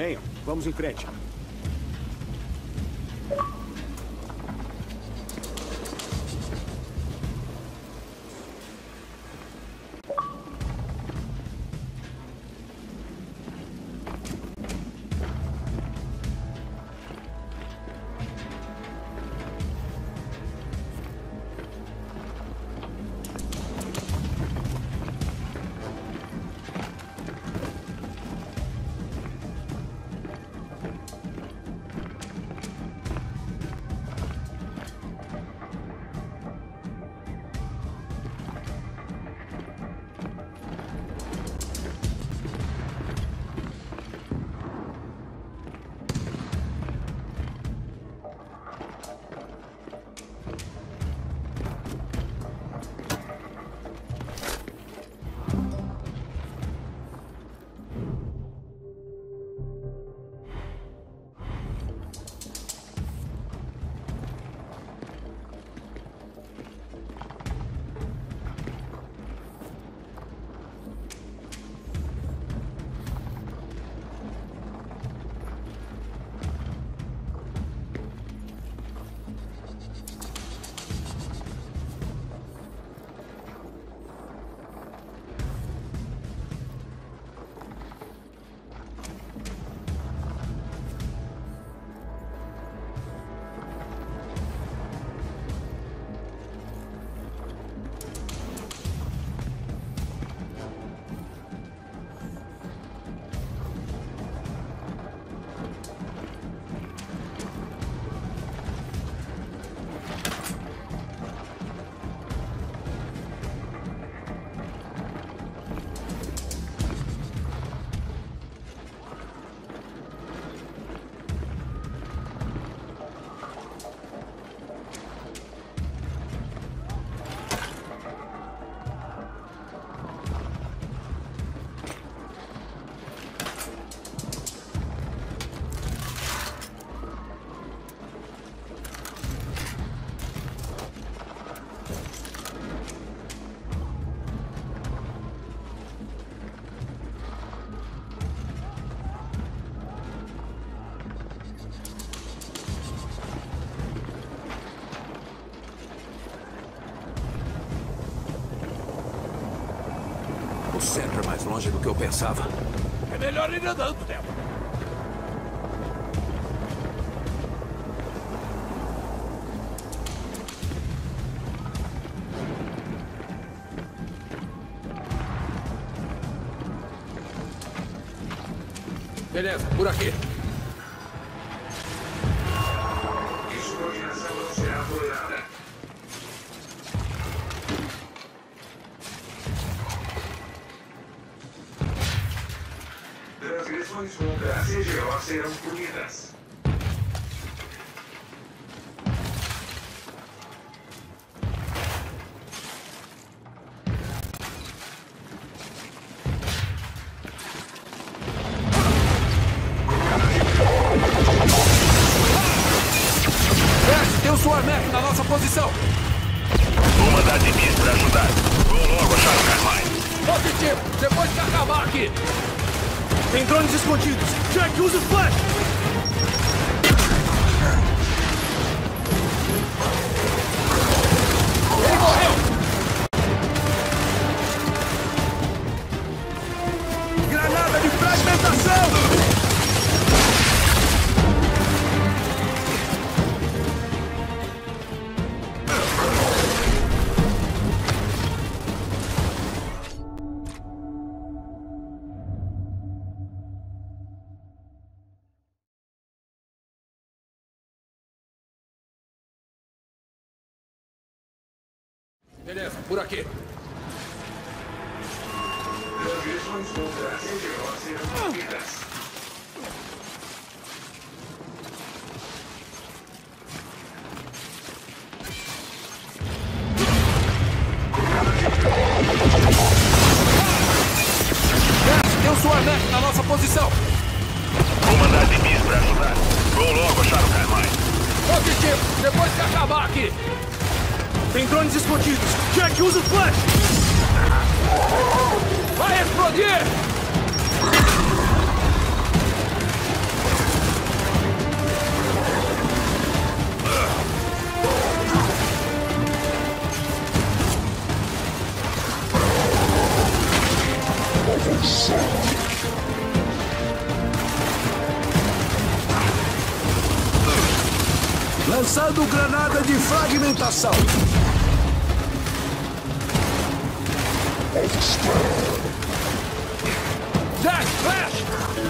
Venham, vamos em frente. O centro é mais longe do que eu pensava. É melhor ir andando, Débora. Beleza, por aqui. Descoordenação não será tolerada. Transgressões contra a CGO serão punidas. Tem um Swarmec na nossa posição. Vou mandar de mim pra ajudar. Vou logo achar o Carmine. Positivo, depois que acabar aqui. Tem drones escondidos. Jack, usa o flash! Ele morreu! Granada de fragmentação! Beleza, por aqui. Transgressões contra a CGO serão punidas. Tem um Swarmec na nossa posição. Vou mandar de mim pra ajudar. Vou logo achar o Carmine. Positivo, depois que acabar aqui. Tem drones escondidos. Jack, usa o flash! Vai explodir! Lançando granada de fragmentação. Jack, flash!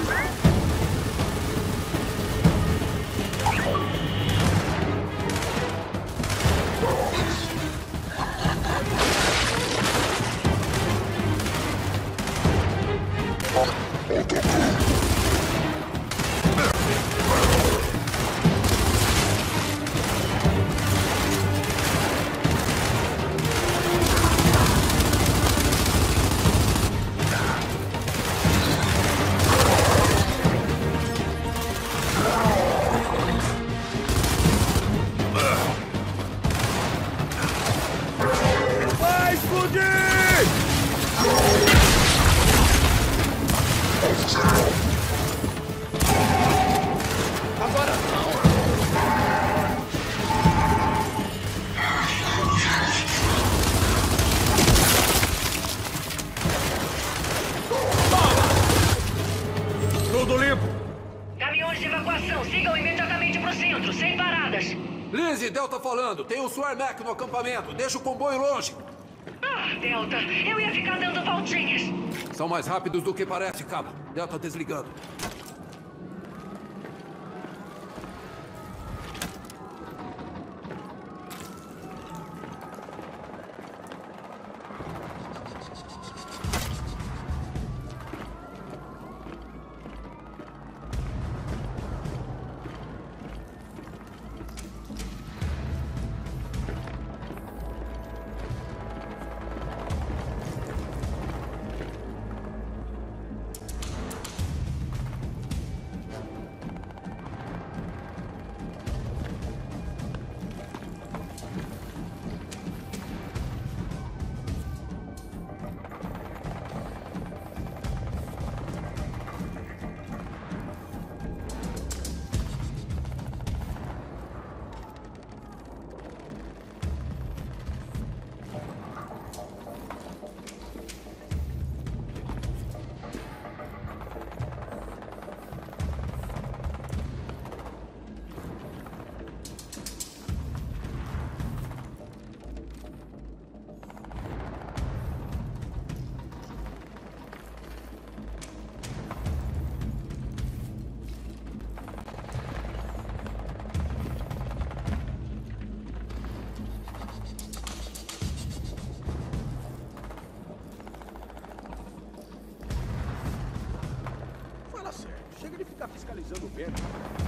Vai explodir! Agora não! Tudo limpo. Caminhões de evacuação, sigam imediatamente pro centro, sem paradas. Lizzie, Delta falando. Tem um Swarmac no acampamento. Deixa o comboio longe. Ah, Delta, eu ia ficar dando voltinhas. São mais rápidos do que parece, Caba. Delta desligando. Fala sério. Chega de ficar fiscalizando o vento.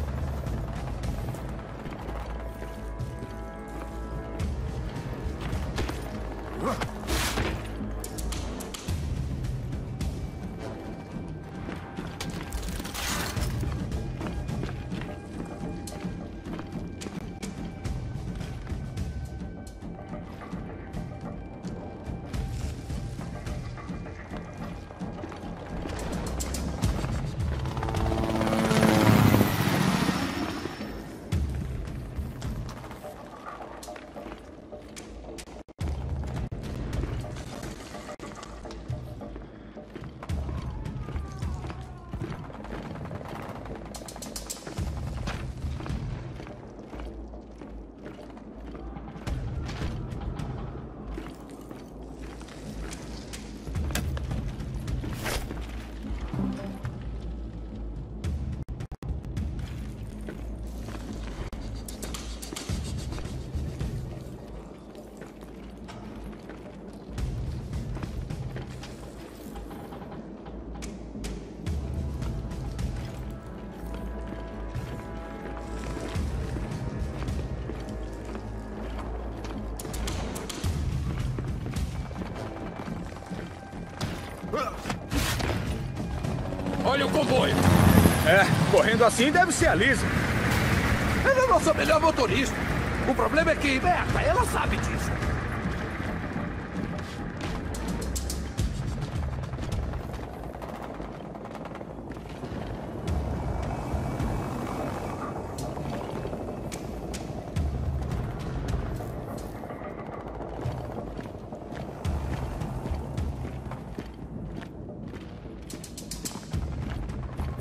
Olha o comboio! É, correndo assim deve ser a Lizzie. Ela é a nossa melhor motorista. O problema é que, Berta, ela sabe disso.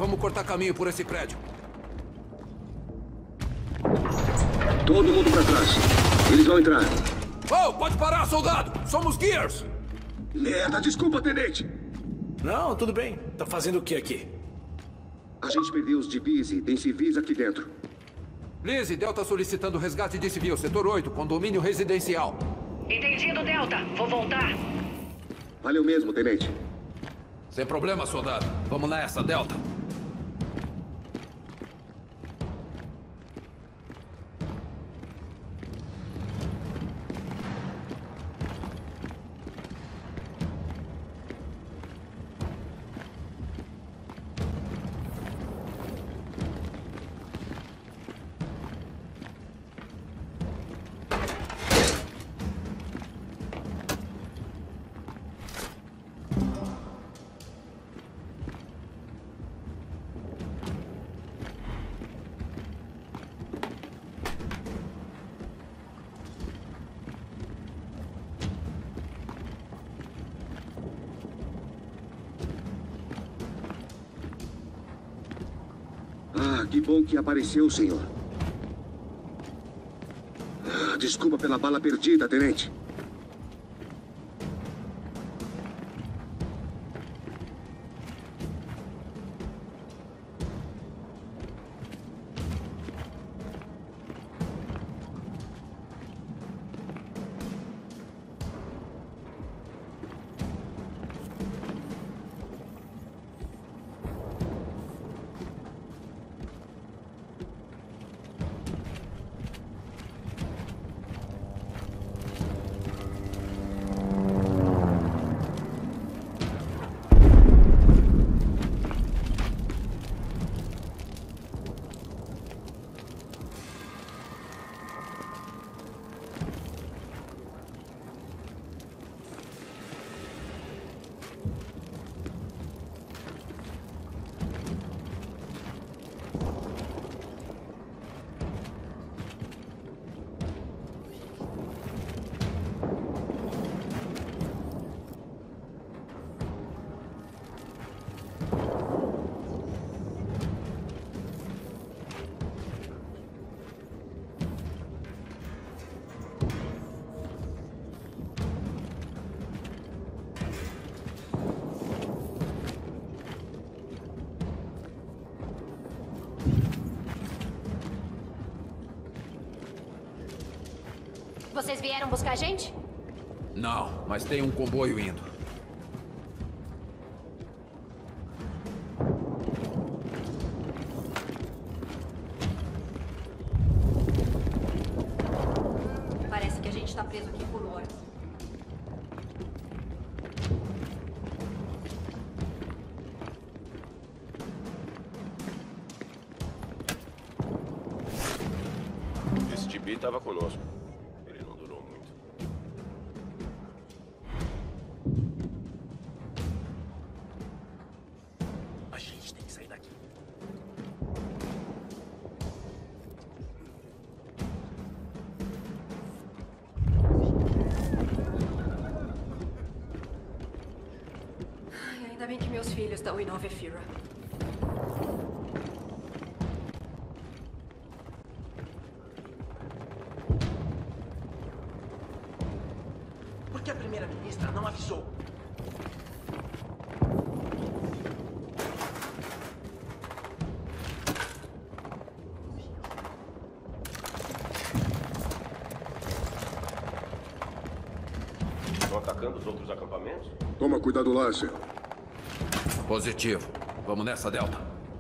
Vamos cortar caminho por esse prédio. Todo mundo pra trás. Eles vão entrar. Oh, pode parar, soldado! Somos Gears! Merda, desculpa, tenente. Não, tudo bem. Tá fazendo o que aqui? A gente perdeu os DBs e tem civis aqui dentro. Lizzie, Delta solicitando resgate de civil. Setor 8, condomínio residencial. Entendido, Delta. Vou voltar. Valeu mesmo, tenente. Sem problema, soldado. Vamos nessa, Delta. Ah, que bom que apareceu, senhor. Desculpa pela bala perdida, tenente. Vocês vieram buscar a gente? Não, mas tem um comboio indo. Parece que a gente tá preso aqui por horas. Esse DB tava conosco. Ele não durou muito. A gente tem que sair daqui. Ai, ainda bem que meus filhos estão em Nova Ephyra. Por que a primeira-ministra não avisou? Estão atacando os outros acampamentos? Toma cuidado lá, senhor. Positivo. Vamos nessa, Delta.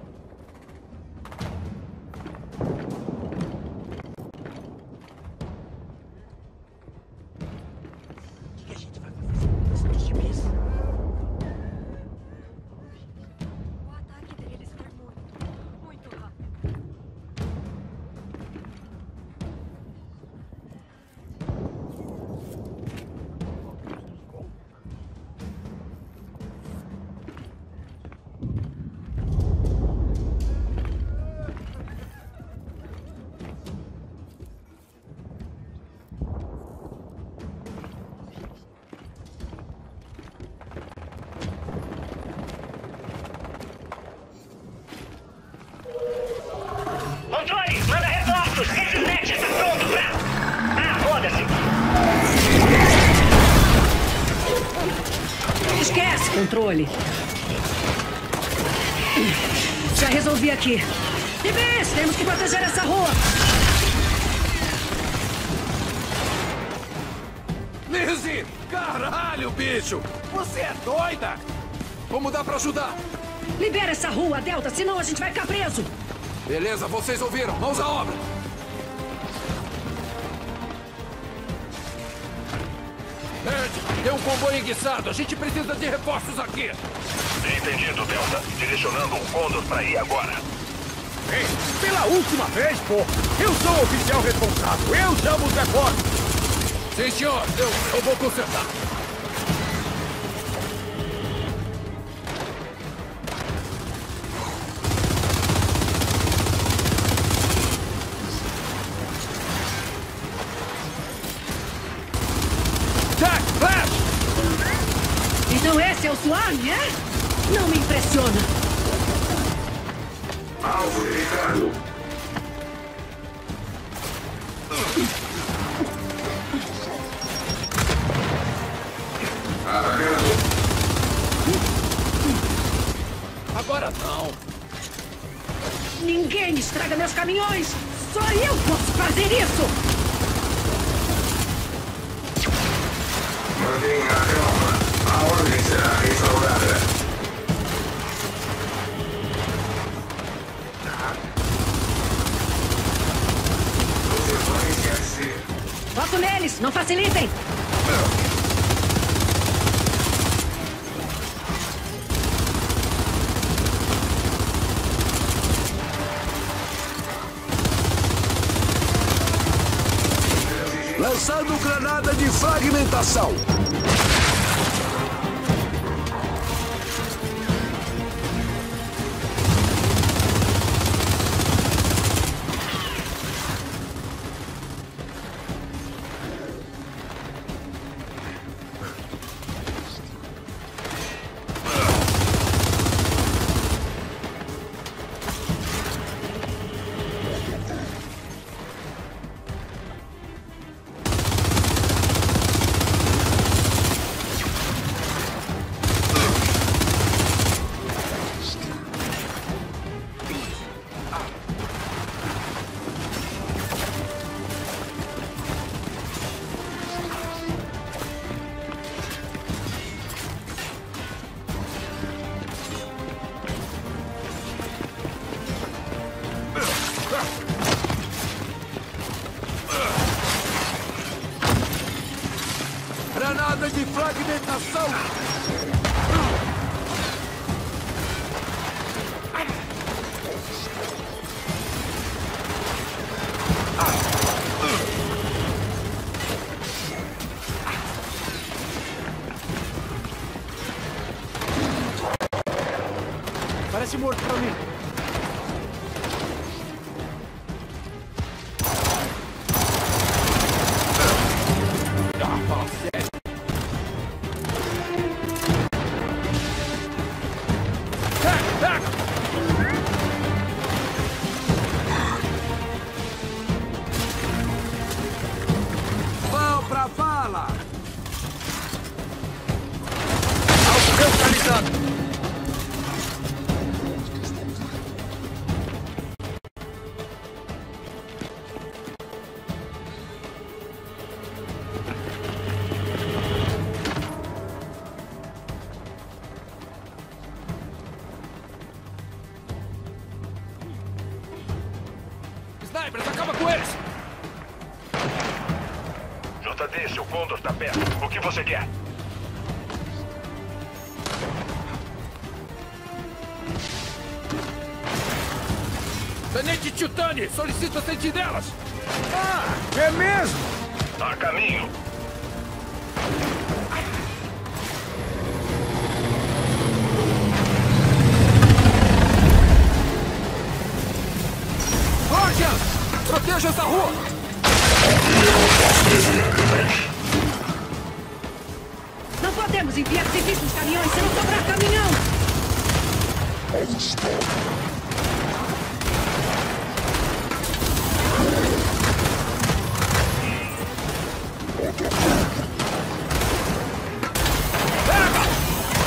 O que a gente vai fazer com esses DBs? O ataque deles foi muito rápido. Esquece controle. Já resolvi aqui. Bebês, temos que proteger essa rua. Lizzie! Caralho, bicho! Você é doida? Como dá pra ajudar? Libera essa rua, Delta, senão a gente vai ficar preso. Beleza, vocês ouviram. Mãos à obra. Ed, tem um comboio enguiçado. A gente precisa de reforços aqui. Entendido, Delta. Direcionando um Condor pra ir agora. Ei, pela última vez, pô! Eu sou o oficial responsável! Eu chamo os reforços! Sim, senhor. Eu vou consertar. Jack, Flash! Então esse é o Swarm, é? Não me impressiona. Alvo identificado. Atacando. Agora não. Ninguém estraga meus caminhões! Só eu posso fazer isso! Mantenha a calma. A ordem será restaurada. Você vai esquecer. Foco neles, não facilitem! Lançando granada de fragmentação! Granada de fragmentação! Parece morto pra mim. Vão pra bala! Alvo localizado! Snipers, acaba com eles! JD, seu Condor tá perto. O que você quer? Tenente Titani, solicita sentinelas! Ah, é mesmo? A caminho. Guardian! Proteja essa rua! Não podemos enviar civis nos caminhões se não sobrar caminhão! Pega!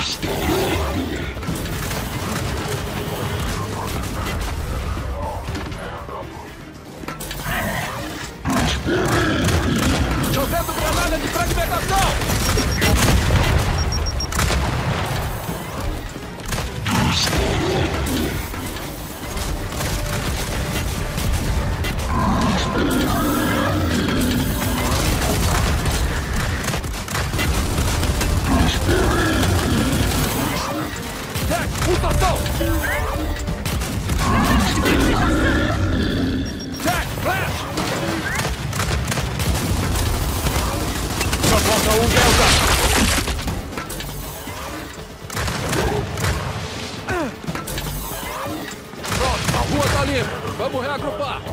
Jogando granada de fragmentação! Jack, mutação! Jack, flash! Só falta um Delta! Pronto, a rua tá limpa. Vamos reagrupar.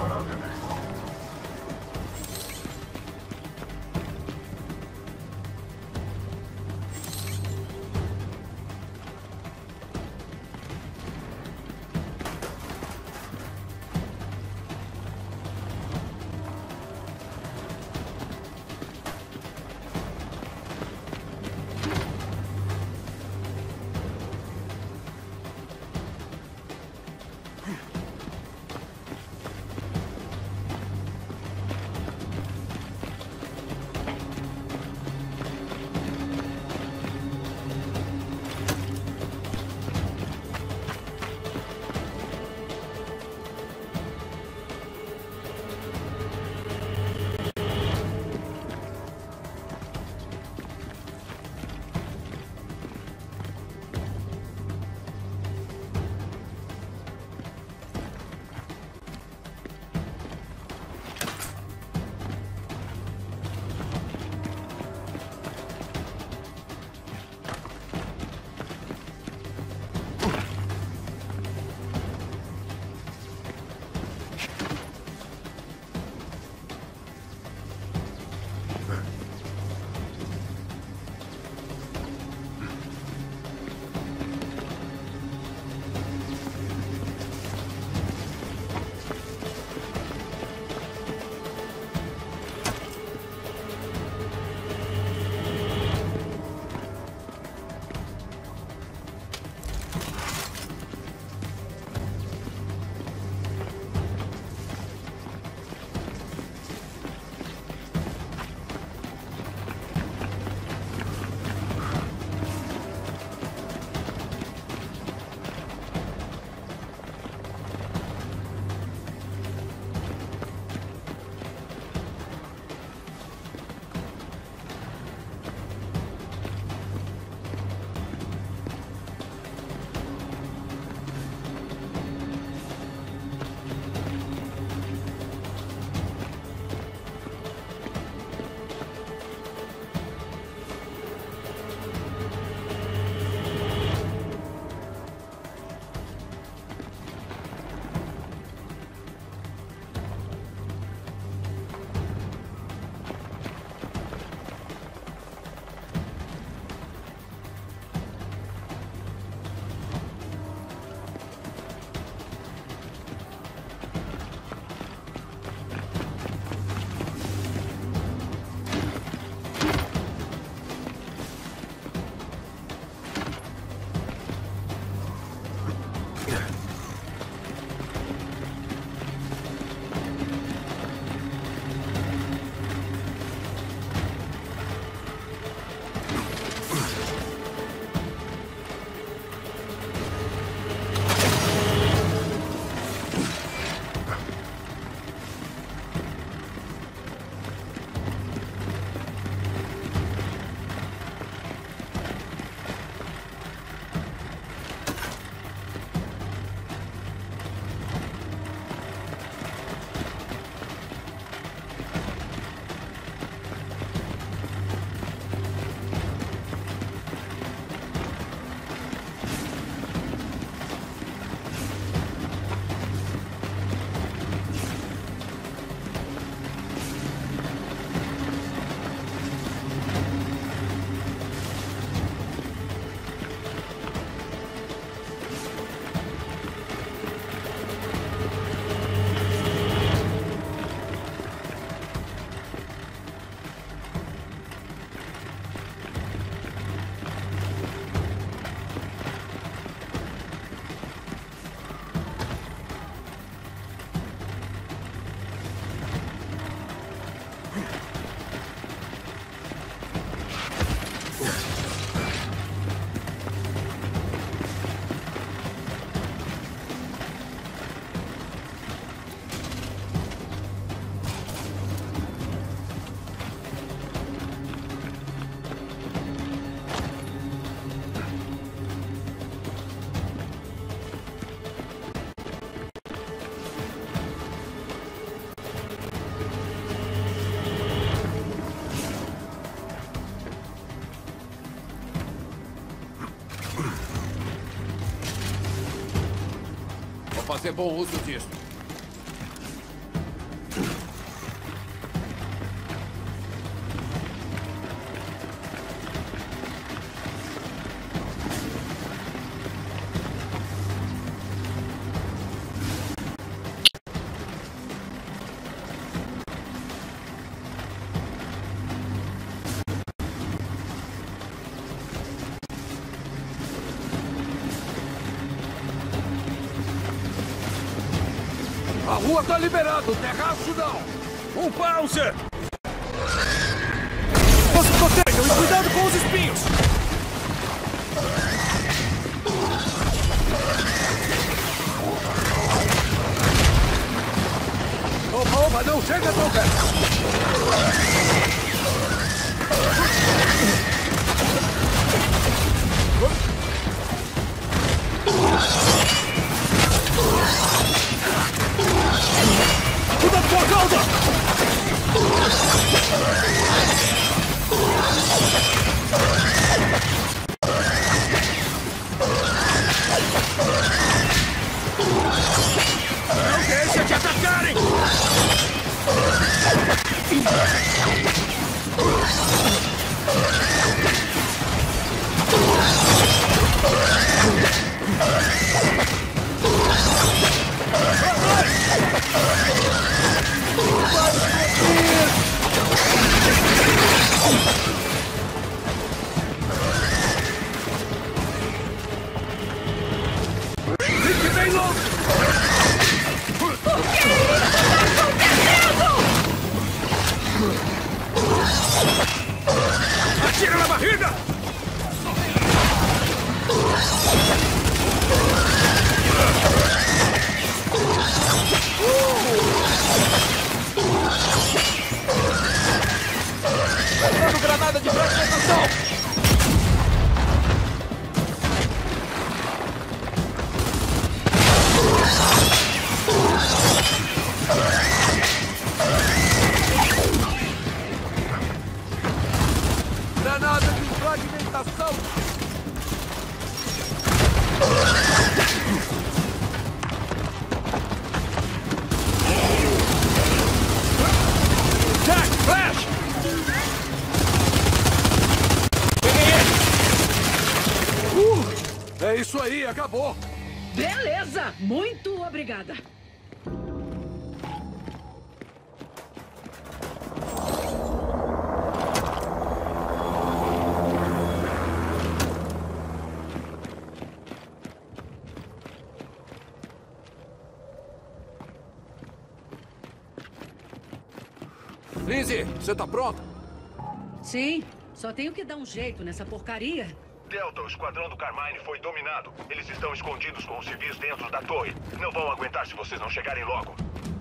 fazer bom uso disso. A rua tá liberada, o terraço não. Um Panzer! Os protejam e cuidado com os espinhos! Opa, não chega tão perto! Cuidado com a cauda! Não deixa de atacarem! Fique bem longe! O que está acontecendo? Atira na barriga! Lançando granada de fragmentação! Granada de fragmentação! Jack, flash! É isso aí, acabou! Beleza! Muito obrigada. Lindsay, você tá pronta? Sim, só tenho que dar um jeito nessa porcaria. Delta, o esquadrão do Carmine foi dominado. Eles estão escondidos com os civis dentro da torre. Não vão aguentar se vocês não chegarem logo.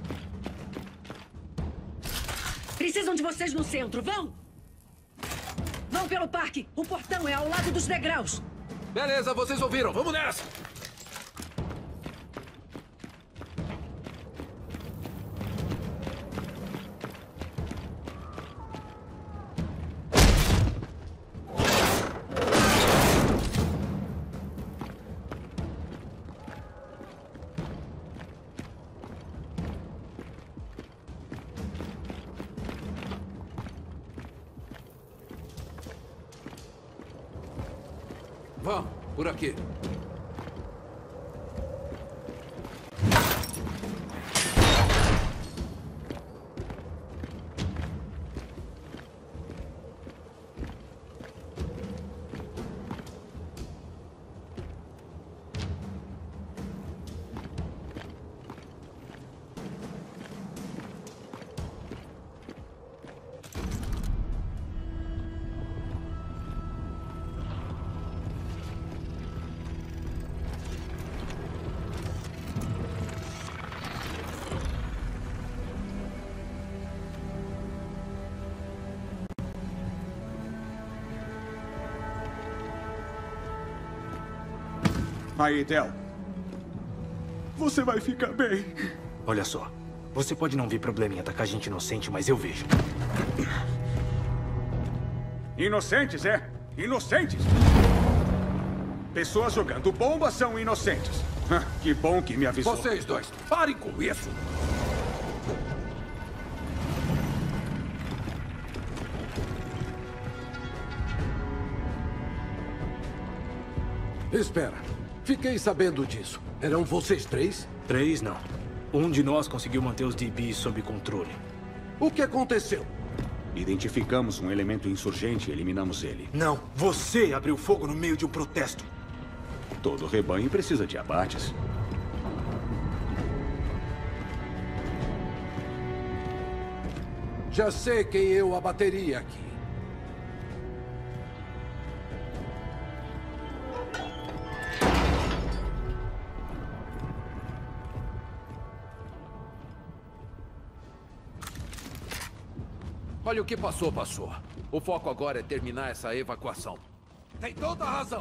Precisam de vocês no centro, vão! Vão pelo parque. O portão é ao lado dos degraus. Beleza, vocês ouviram. Vamos nessa! Vamos, por aqui. Aí, Del. Você vai ficar bem. Olha só. Você pode não ver problema em atacar gente inocente, mas eu vejo. Inocentes, é? Inocentes? Pessoas jogando bomba são inocentes. Que bom que me avisou. Vocês dois, parem com isso. Espera. Fiquei sabendo disso. Eram vocês três? 3 não. Um de nós conseguiu manter os DBs sob controle. O que aconteceu? Identificamos um elemento insurgente e eliminamos ele. Não, você abriu fogo no meio de um protesto. Todo rebanho precisa de abates. Já sei quem eu abateria aqui. Olha, o que passou, passou. O foco agora é terminar essa evacuação. Tem toda a razão.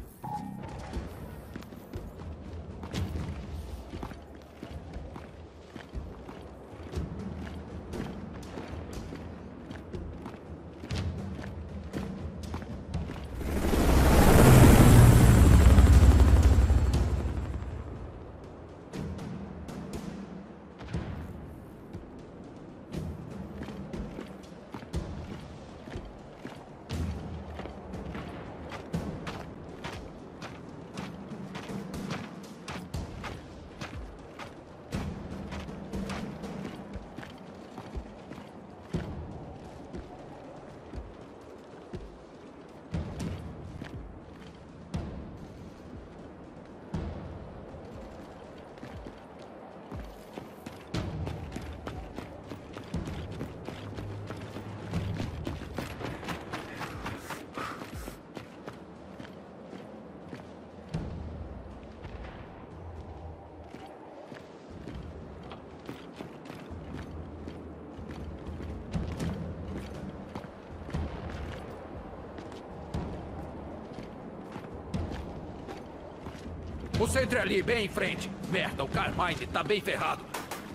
O centro é ali, bem em frente. Merda, o Carmine tá bem ferrado.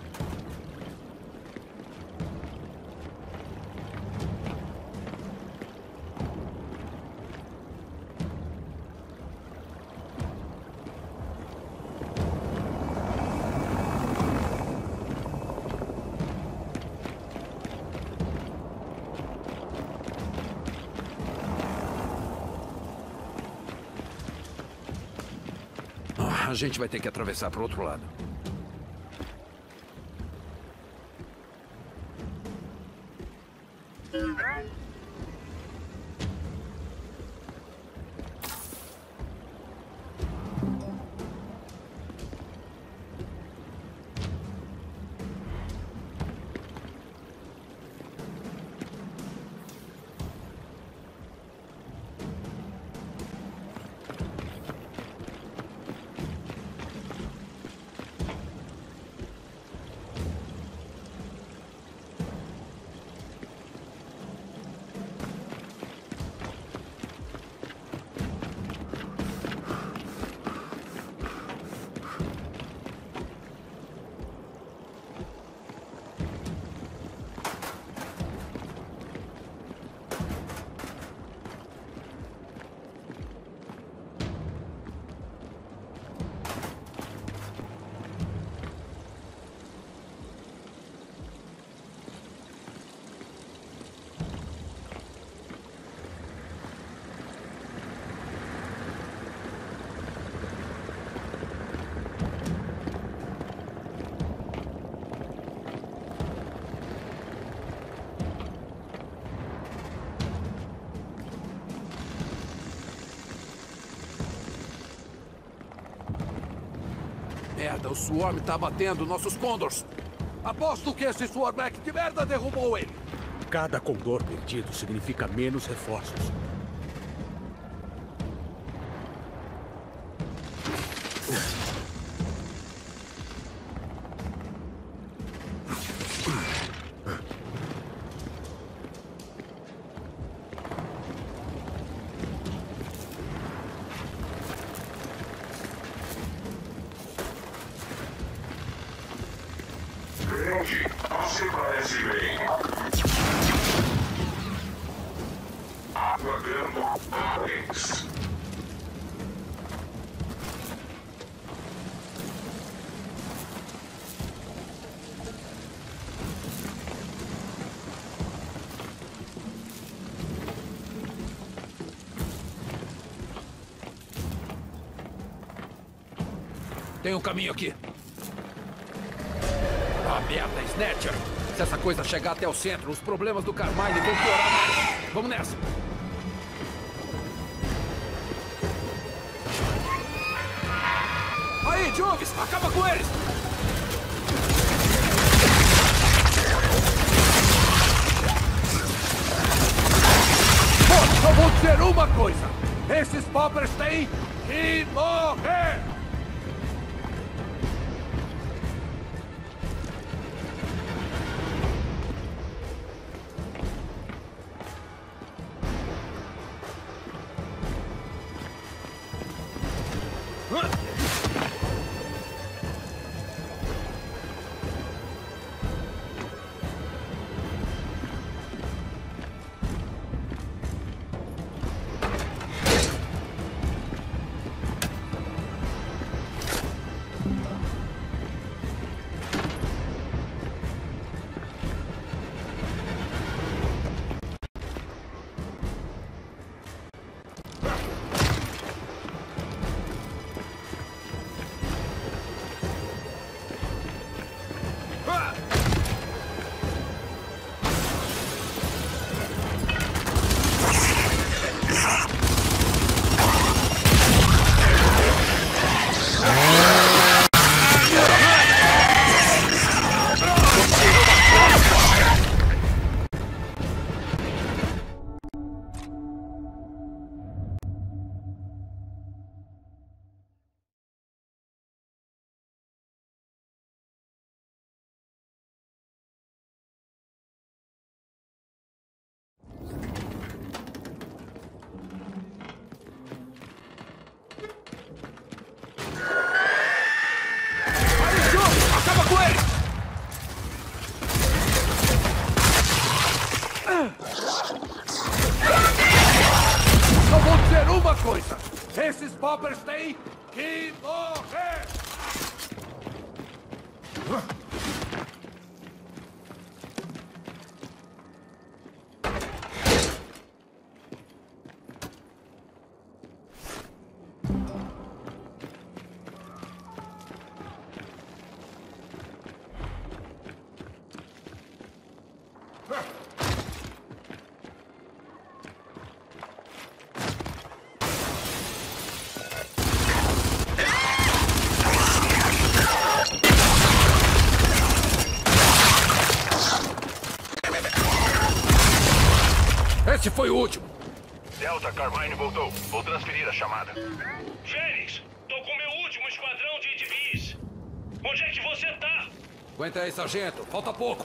A gente vai ter que atravessar para o outro lado. Merda, o Swarm tá batendo nossos Condors. Aposto que esse Swarmback de merda derrubou ele. Cada Condor perdido significa menos reforços. Você parece bem. Pagando parabéns. Tem um caminho aqui. Ah, merda, Snatcher. Se essa coisa chegar até o centro, os problemas do Carmine vão piorar mais. Vamos nessa. Aí, Joves, acaba com eles! Só vou dizer uma coisa. Esses poppers têm que morrer! Só vou dizer uma coisa. Esses poppers têm que morrer! Esse foi o último. Delta, Carmine voltou. Vou transferir a chamada. Fênix, tô com meu último esquadrão de DBs. Onde é que você tá? Aguenta aí, sargento. Falta pouco.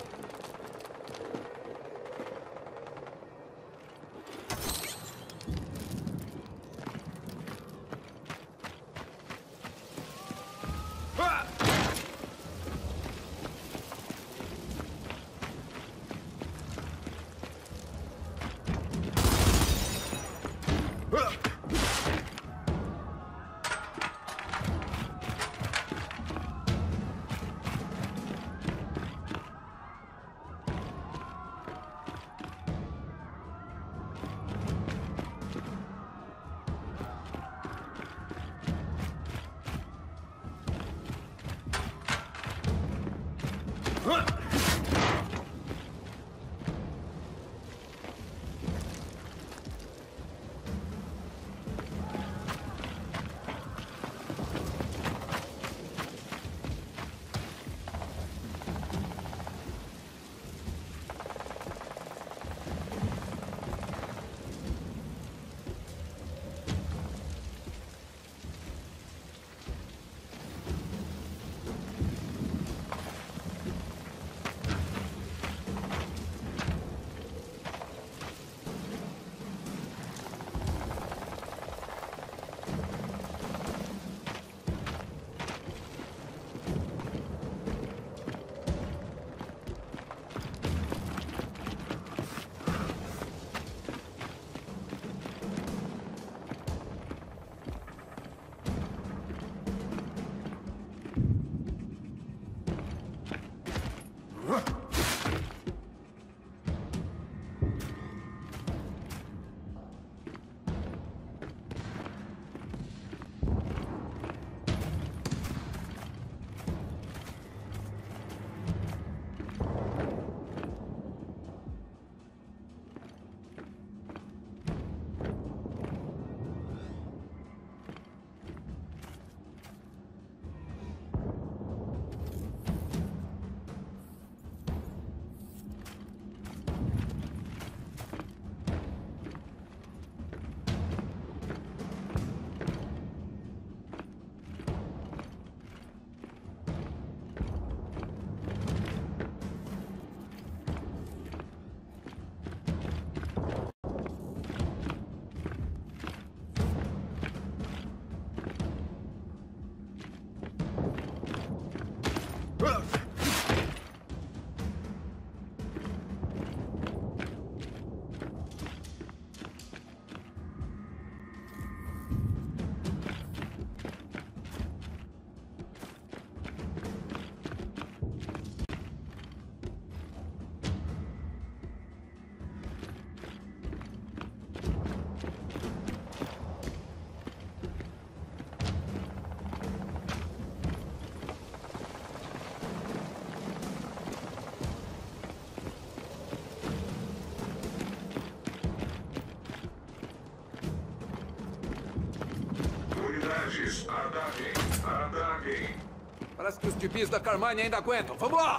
civis, ataquem! Ataquem! Parece que os gibis da Carmine ainda aguentam. Vamos lá!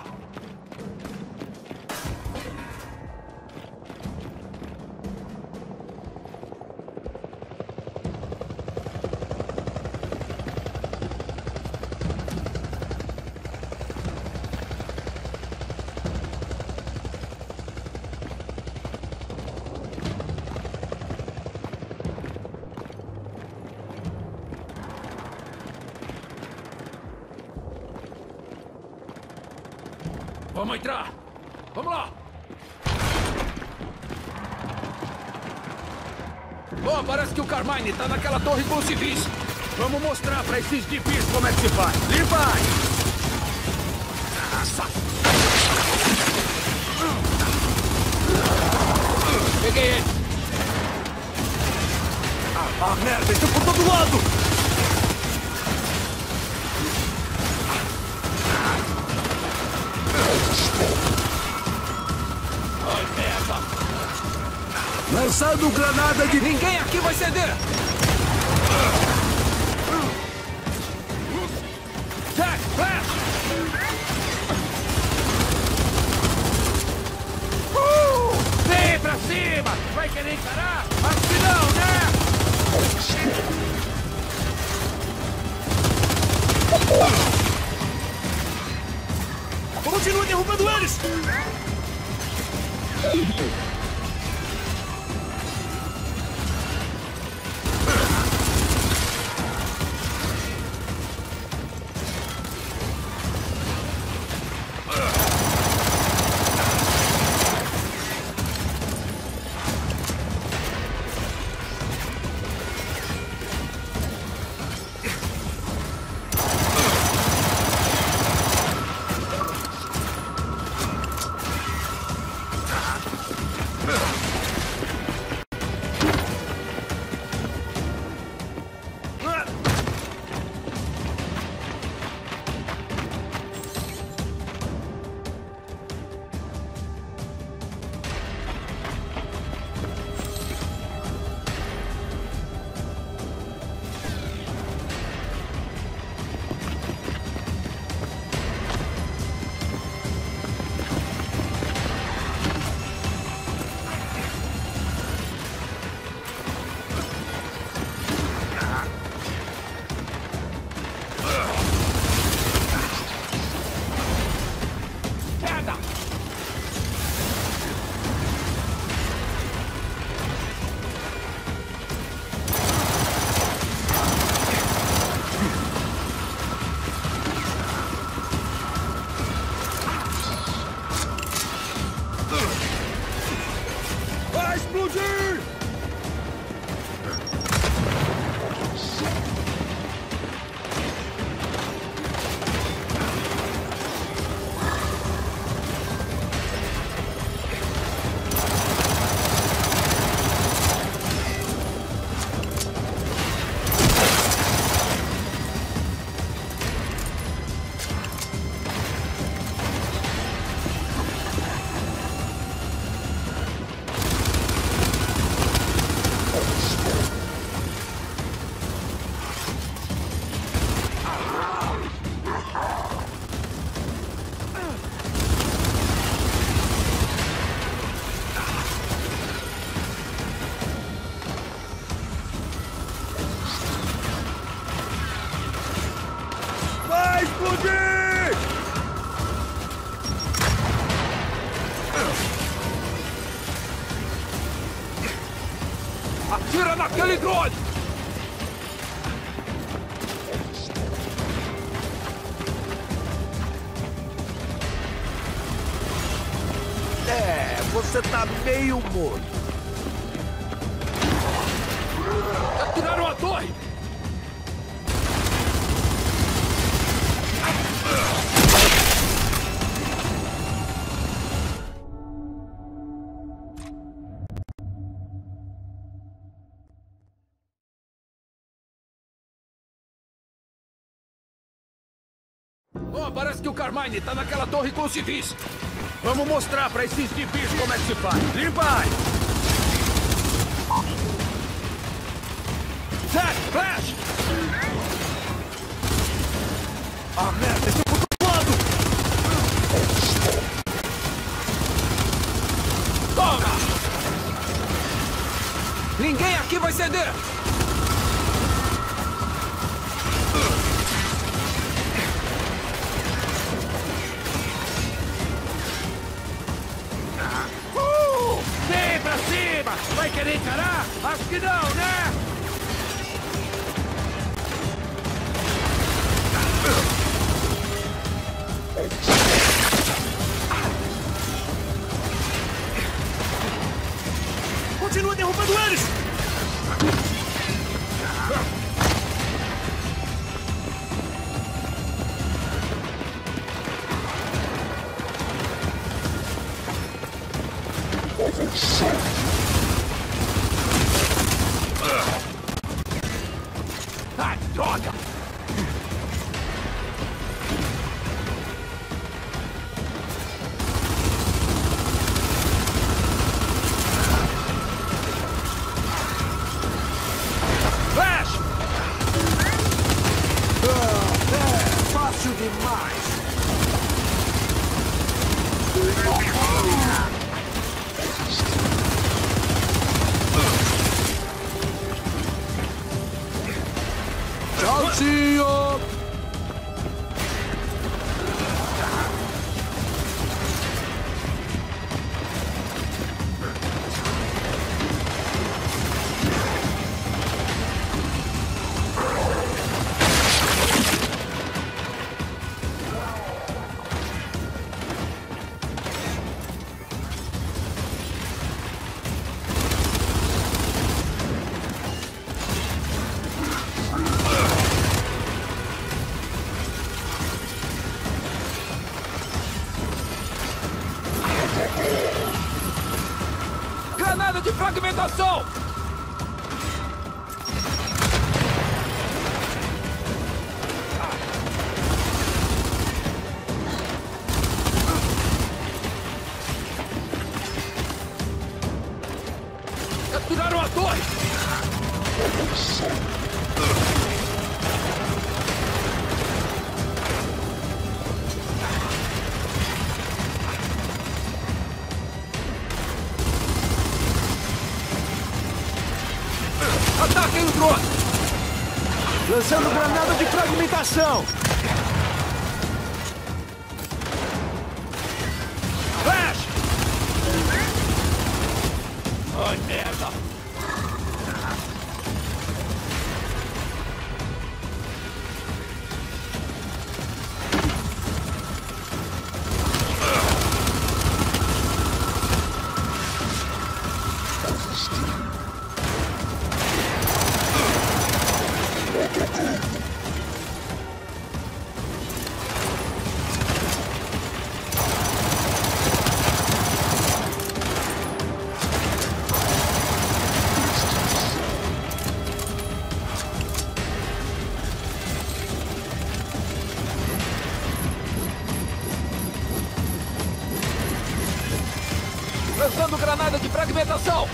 Vamos entrar! Vamos lá! Oh, parece que o Carmine tá naquela torre com os civis. Vamos mostrar pra esses gibis como é que se faz. Limpa aí! Nossa! Peguei ele! Ah, merda! Estão por todo lado! Ai, merda! Lançando granada de... Ninguém aqui vai ceder! Jack, flash! Vem pra cima! Vai querer encarar? Acho que não, né? Continua derrubando eles! Vai explodir! Vai explodir! Atira naquele drone! É, você tá meio morto. Atiraram a torre! Oh, parece que o Carmine tá naquela torre com os civis. Vamos mostrar pra esses gibis como é que se faz. Limpa aí! Jack, flash! Ninguém aqui vai ceder! Vem pra cima! Vai querer encarar? Acho que não, né? Continua derrubando eles! Ai, droga! Flash! É fácil demais! Tchau, tio! Granada de fragmentação! Capturaram a torre! Ataquem o drone! Lançando granada de fragmentação! Flash! Ai, merda! Lançando granada de fragmentação!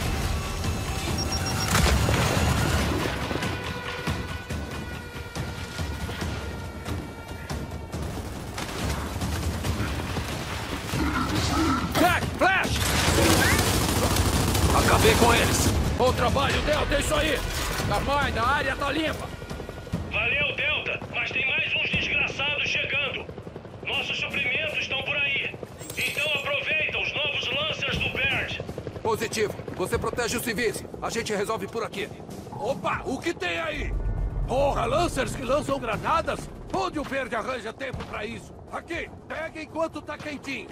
Jack, Flash! Acabei com eles! Bom trabalho, Delta, é isso aí! Carmine, a área tá limpa! Valeu, Delta, mas tem mais uns desgraçados chegando. Nossos suprimentos estão por aí. Então aproveita os novos Lancers do Baird. Positivo. Você protege os civis. A gente resolve por aqui. Opa, o que tem aí? Porra, Lancers que lançam granadas? Onde o verde arranja tempo pra isso? Aqui, pega enquanto tá quentinho.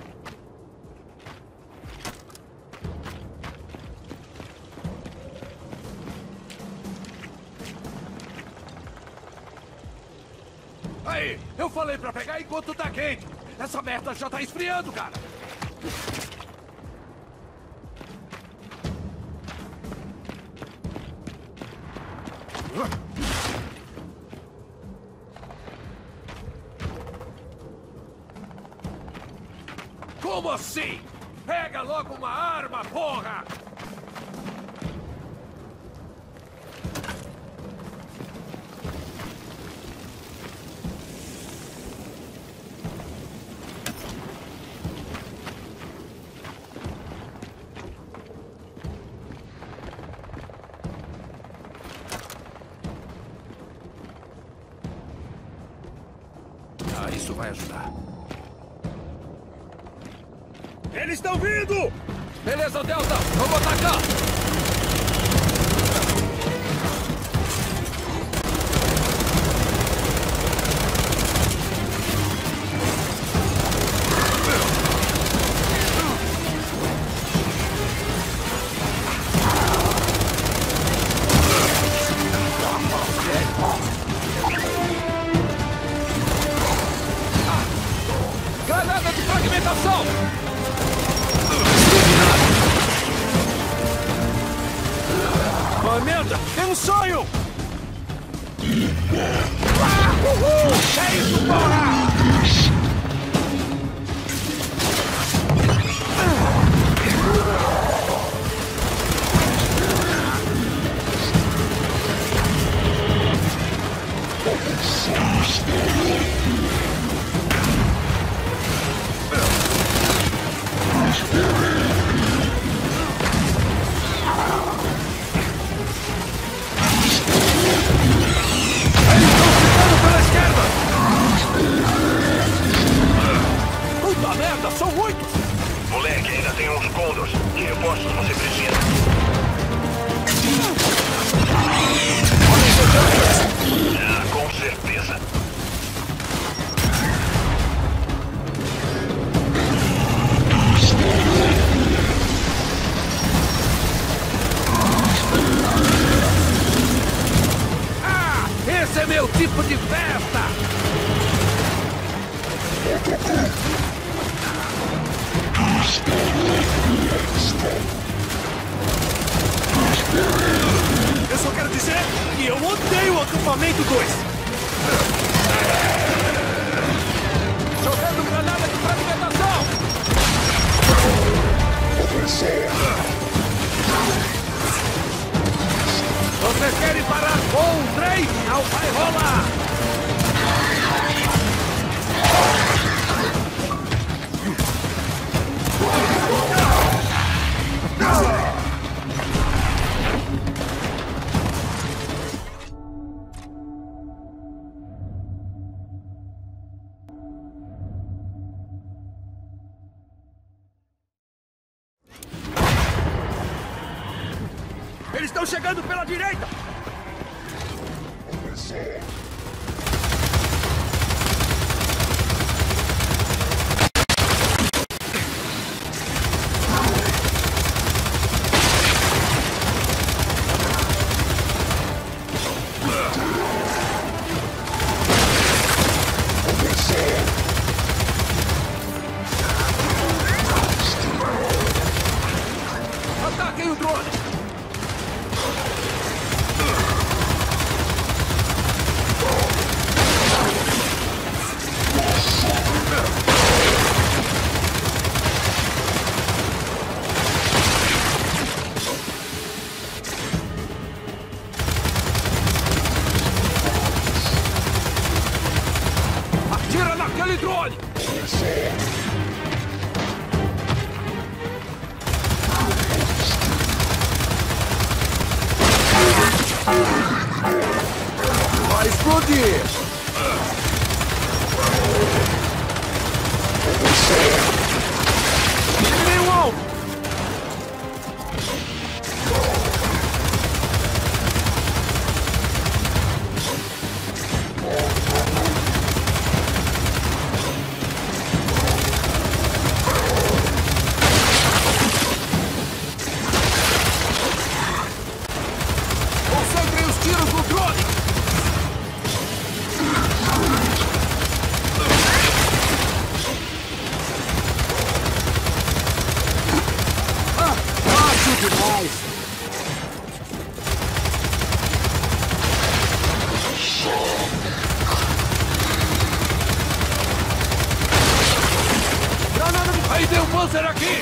Aí, eu falei pra pegar enquanto tá quente. Essa merda já tá esfriando, cara. Como assim? Pega logo uma arma, porra! Isso vai ajudar. Eles estão vindo! Beleza, Delta! Vamos atacar! Granada de fragmentação! Oh, merda! Tem um sonho! É isso, porra! Puta merda, são muitos! Moleque, ainda tem uns Condors. Que reforços você precisa? Ah, com certeza. Ah, esse é meu tipo de festa! Eu só quero dizer que eu odeio o acampamento 2. Jogando granada de fragmentação! Vocês querem parar com o trem? Não vai rolar! Eles estão chegando pela direita! Ataquem o drone! Atira naquele drone! Vai explodir! Tirei um alvo! Concentrem os tiros no drone! Fácil demais! Granada de... Aí tem um Panzer aqui!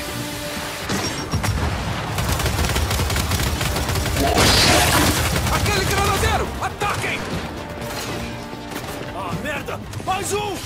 Aquele granadeiro! Ataquem! Ah, merda! Mais um!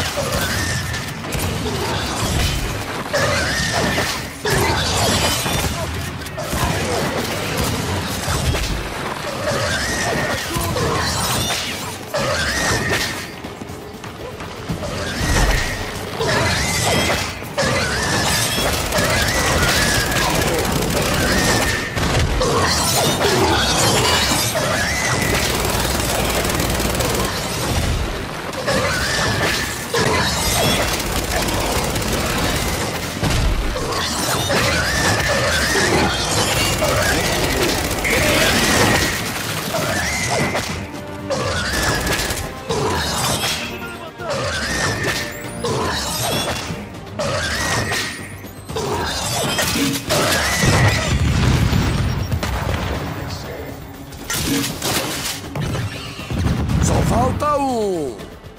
Só falta um.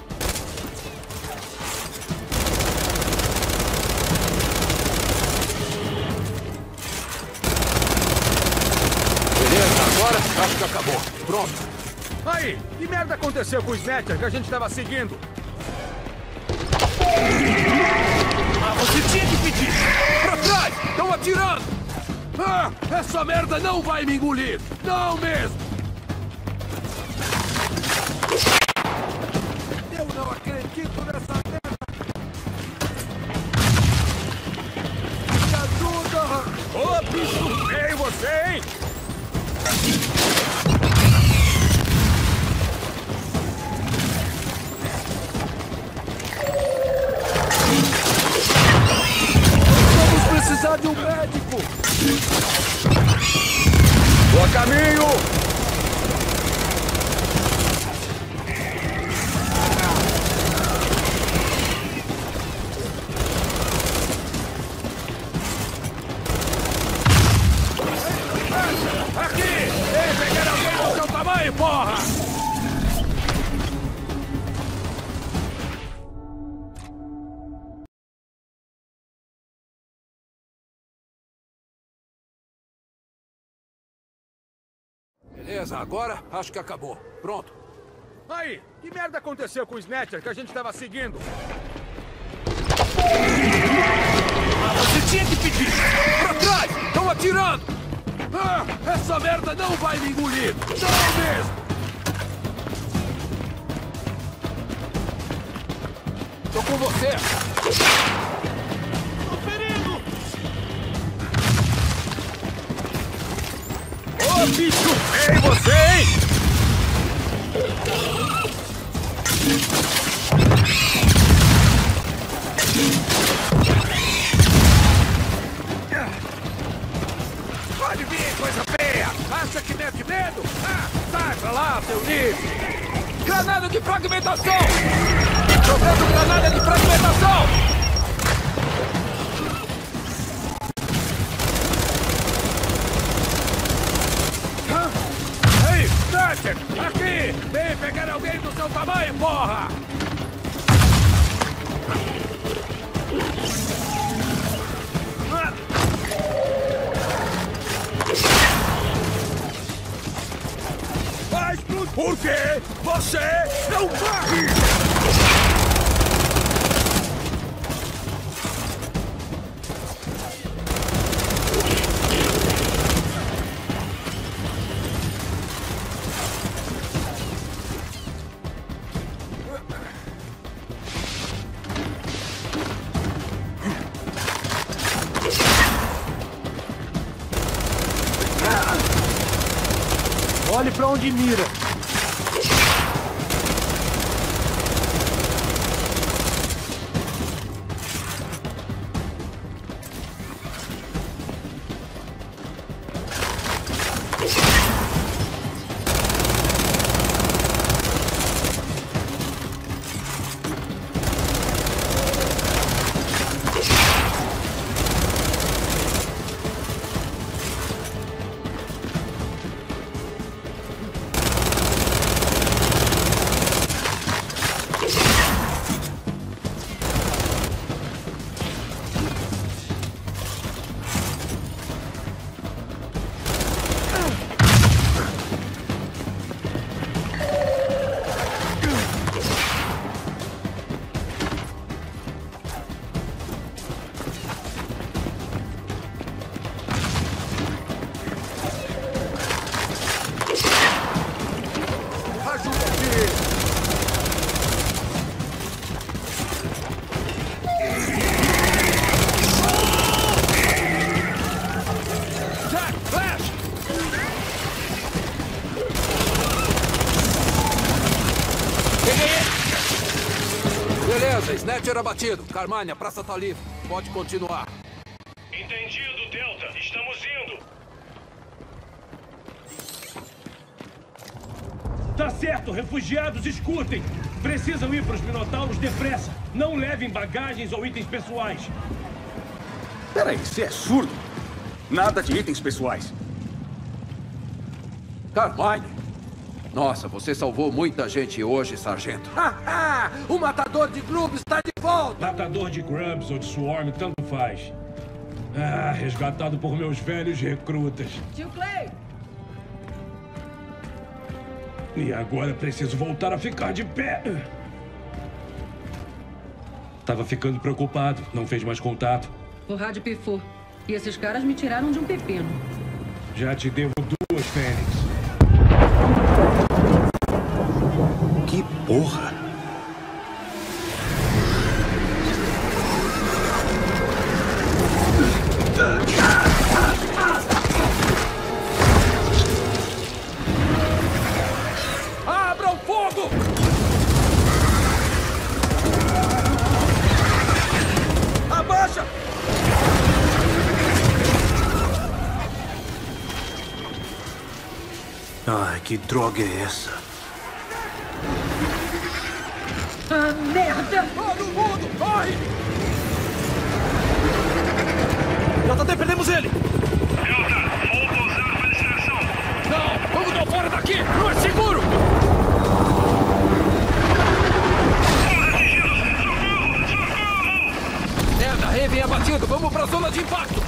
Beleza, agora acho que acabou. Pronto. Aí, que merda aconteceu com o Snatcher que a gente tava seguindo? Ah, você tinha que pedir! Pra trás! Estão atirando! Ah, essa merda não vai me engolir! Não mesmo! Eu não acredito nessa merda! Me ajuda! Ô, bicho feio você, hein? Vamos precisar de um médico! Tô a caminho! Aqui! Ei, pegar alguém do seu tamanho, porra! Beleza, agora acho que acabou. Pronto. Aí, que merda aconteceu com o Snatcher que a gente tava seguindo? Ah, você tinha que pedir! Pra trás! Estão atirando! Ah, essa merda não vai me engolir! Não mesmo! Tô com você! Tô ferido! Ô, bicho feio você, hein? Pode vir, coisa feia! Acha que mete medo? Ah, sai pra lá, seu lixo! Granada de fragmentação! Jogando granada de fragmentação! Ei, Snatcher! Aqui! Vem pegar alguém do seu tamanho, porra! Vai explodir! Por quê? Você não morre! Olhe pra onde mira. Beleza, Snatcher abatido. Carmine, a praça tá livre. Pode continuar. Entendido, Delta. Estamos indo. Tá certo, refugiados, escutem. Precisam ir para os Minotauros depressa. Não levem bagagens ou itens pessoais. Peraí, você é surdo? Nada de itens pessoais. Carmine. Nossa, você salvou muita gente hoje, sargento. O matador de Grubs está de volta! Matador de Grubs ou de Swarm, tanto faz. Resgatado por meus velhos recrutas. Tio Clay! E agora preciso voltar a ficar de pé. Tava ficando preocupado, não fez mais contato. O rádio pifou. E esses caras me tiraram de um pepino. Já te devo 2, Fênix. Que porra! Abram fogo! Abaixa! Ai, que droga é essa? Merda! Todo mundo, corre! JT, perdemos ele! Delta, vou pousar para distração. Não, vamos dar fora daqui! Não é seguro! Merda, Raven abatido! Vamos pra zona de impacto!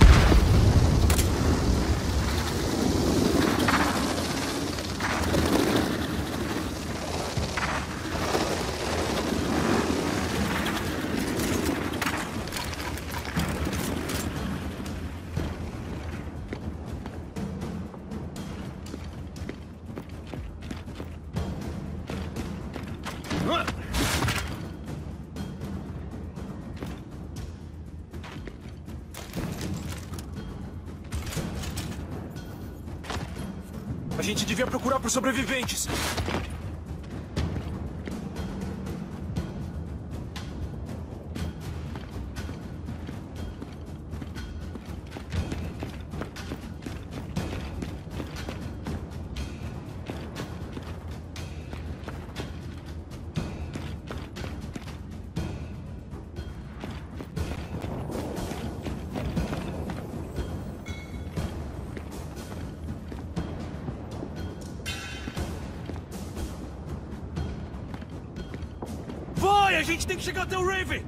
A gente devia procurar por sobreviventes. Vai, a gente tem que chegar até o Raven!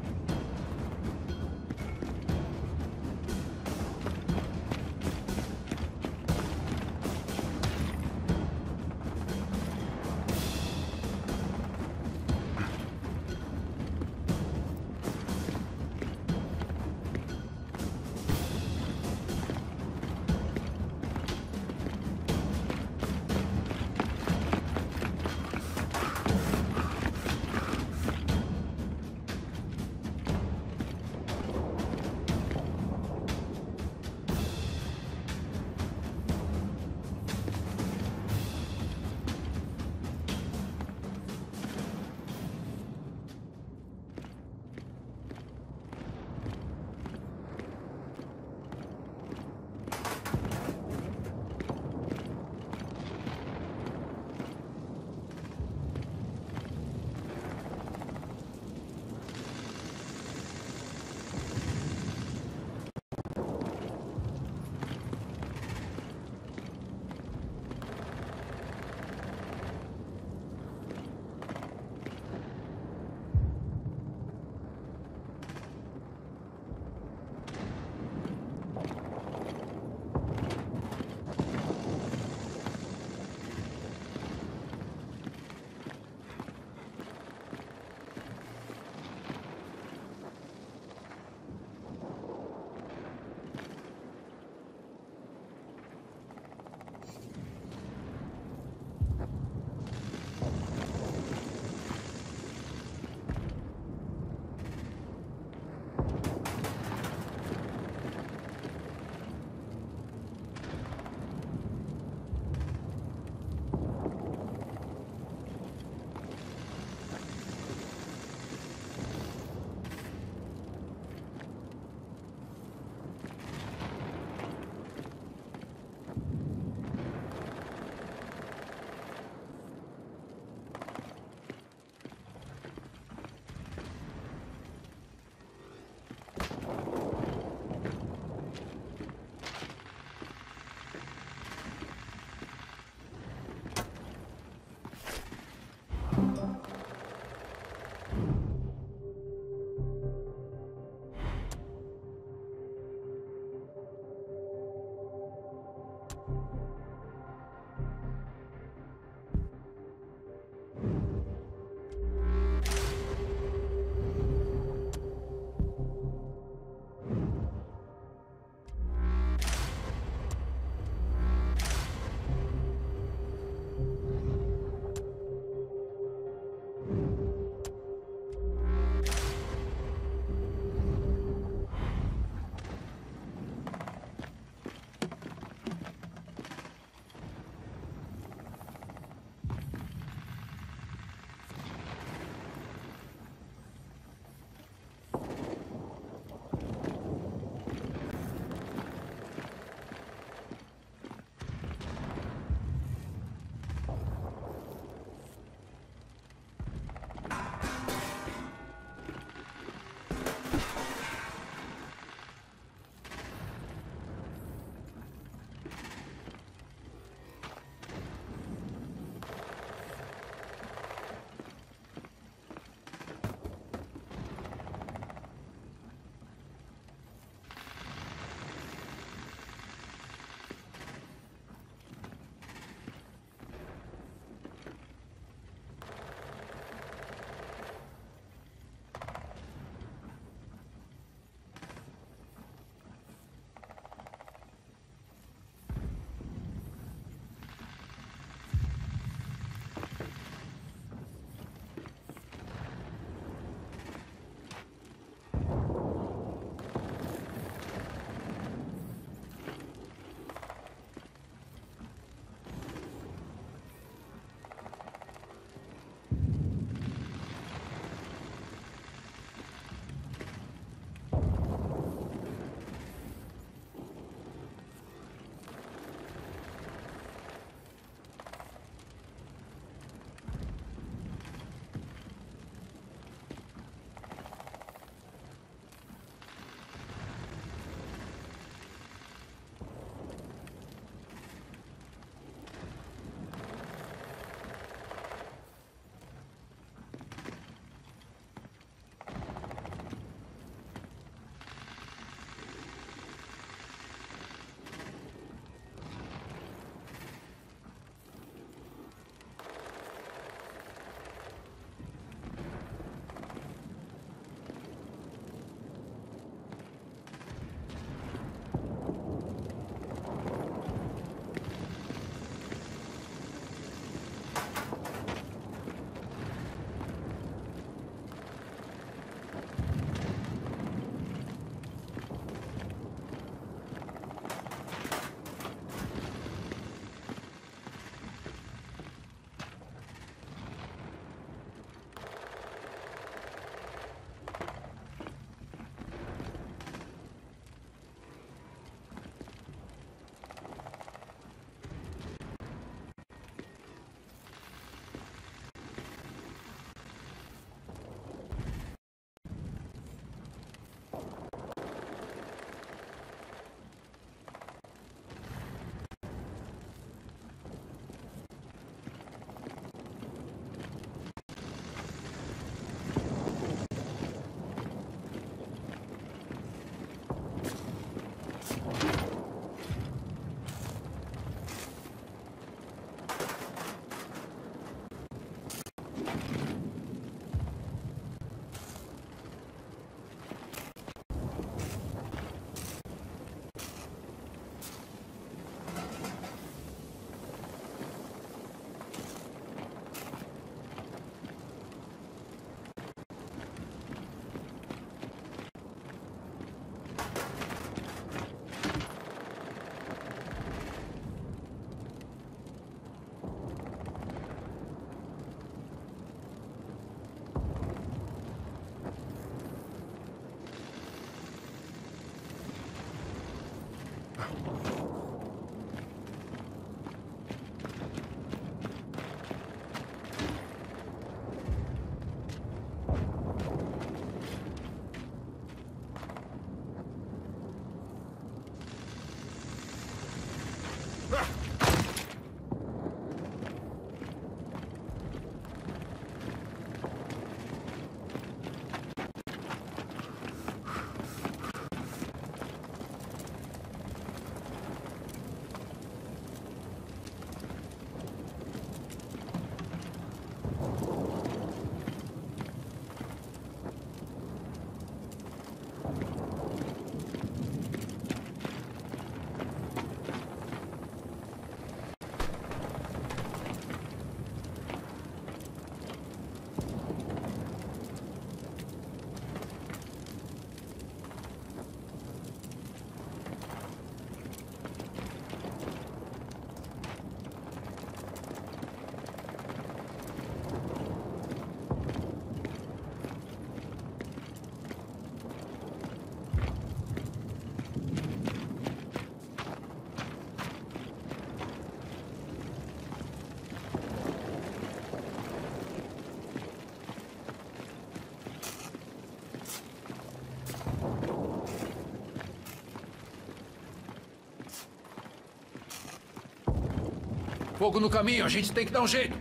fogo no caminho. A gente tem que dar um jeito.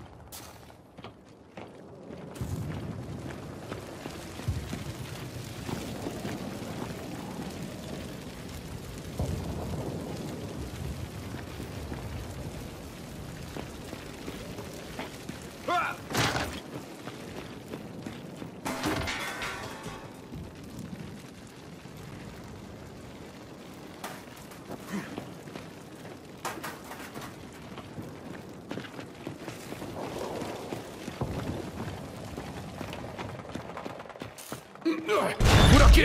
Por aqui!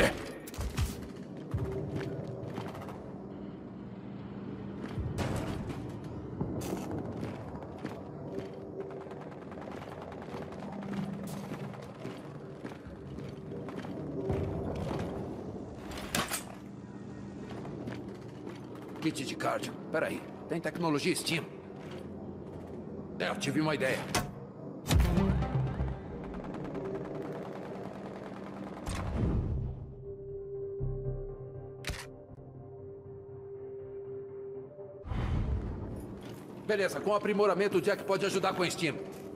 Kit de cardio. Peraí. Tem tecnologia Steam. Eu tive uma ideia. Beleza, com aprimoramento o Jack pode ajudar com a Steam.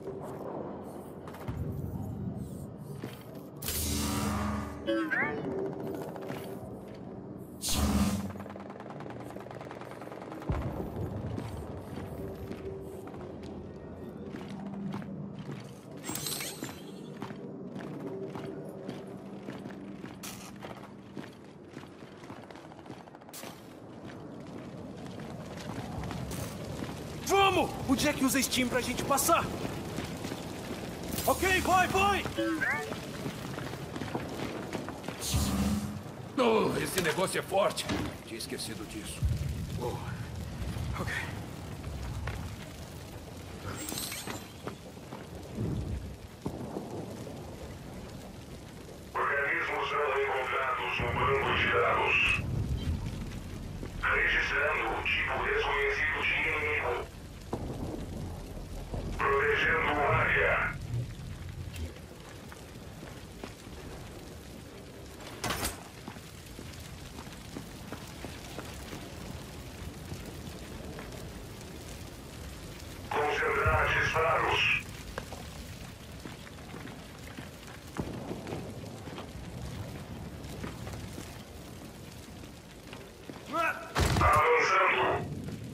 Vamos! O Jack usa Steam pra gente passar. Ok, vai! Oh, esse negócio é forte. Tinha esquecido disso. Oh. Ok. Organismos não encontrados no banco de dados. Registrando o tipo desconhecido de inimigo. Protegendo área. Concentrar disparos. Avançando.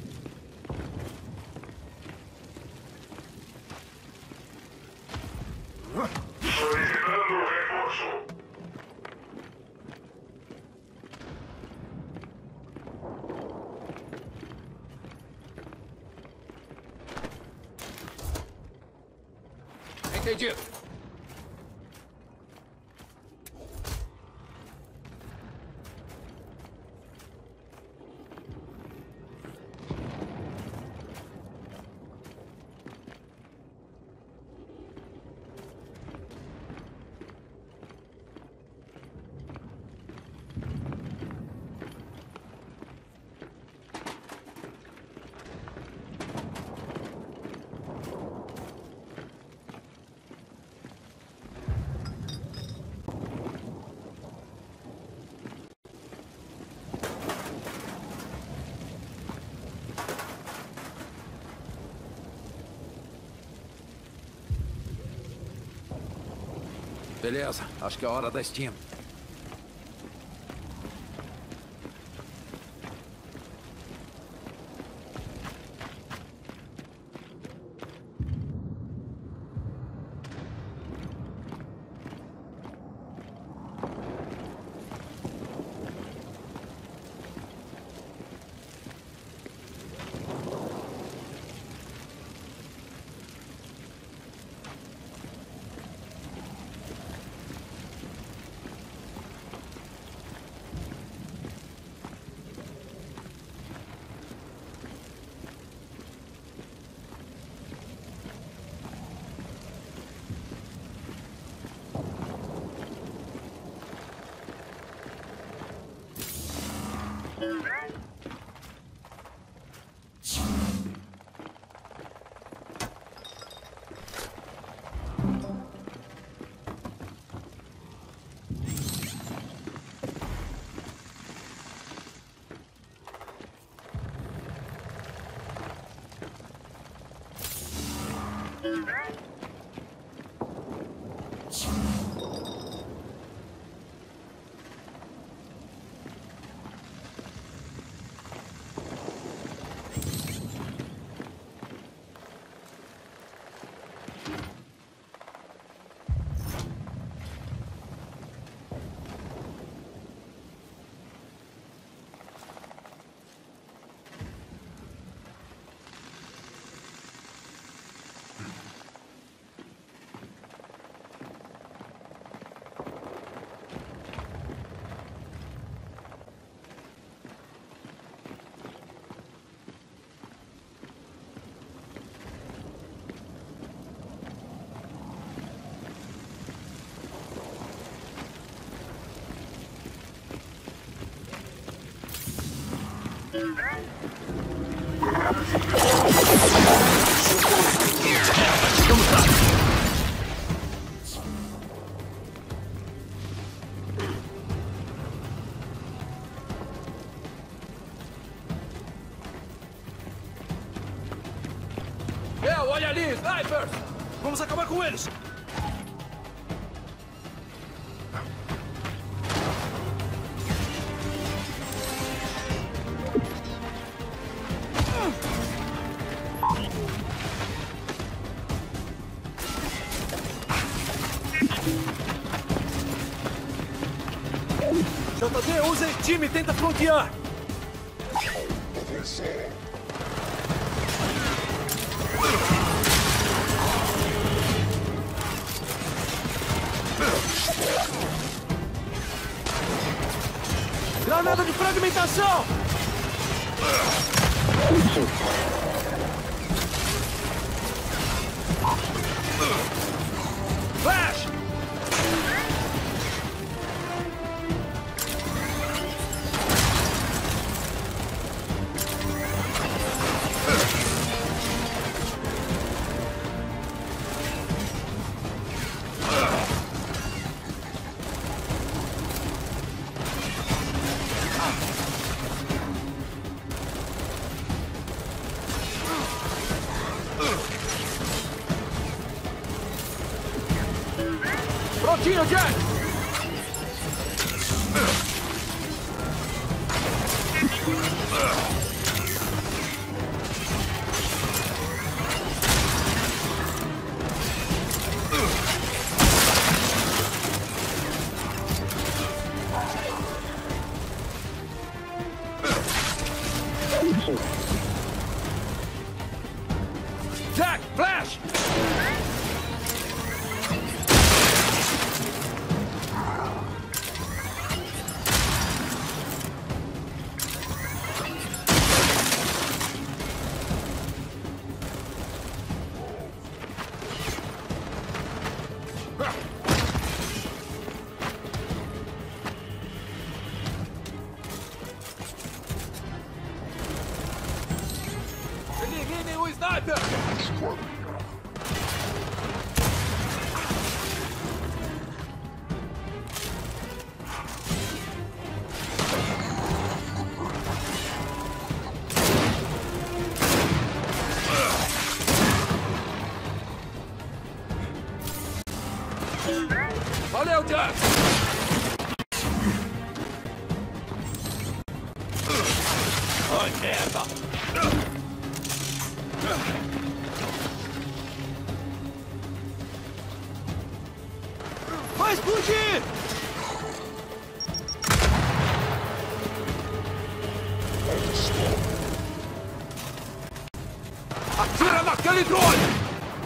Solicitando reforço. Entendido. Beleza, acho que é a hora da Steam. Olha ali, snipers! Vamos acabar com eles! JD, usa esse time e tenta flanquear! Granada de fragmentação! Flash! Prontinho, Jack! Jack, flash! Eliminem o sniper! Valeu, Jack! Ai, merda! Vai explodir! Atira naquele drone!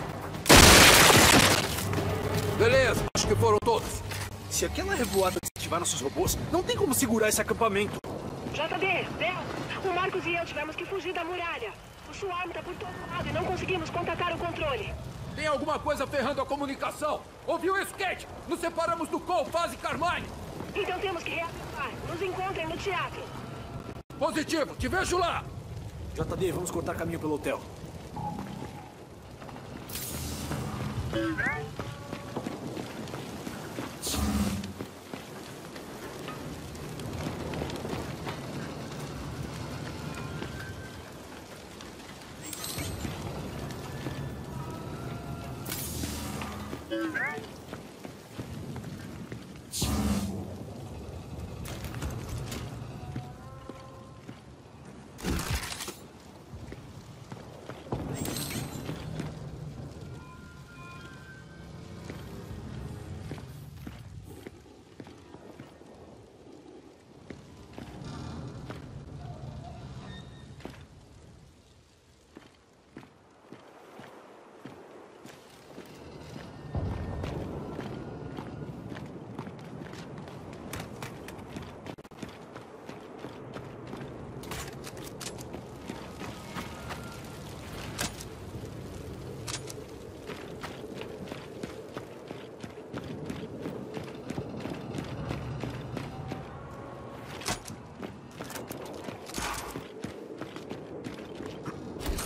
Beleza, acho que foram todos. Se aquela revoada desativar nossos robôs, não tem como segurar esse acampamento. JD, Delta, o Marcos e eu tivemos que fugir da muralha. O Swarm tá por todo lado e não conseguimos contatar o controle. Tem alguma coisa ferrando a comunicação. Ouviu isso, Kate? Nos separamos do Cole, Faz e Carmine. Então temos que reavivar. Nos encontrem no teatro. Positivo, te vejo lá. JD, vamos cortar caminho pelo hotel.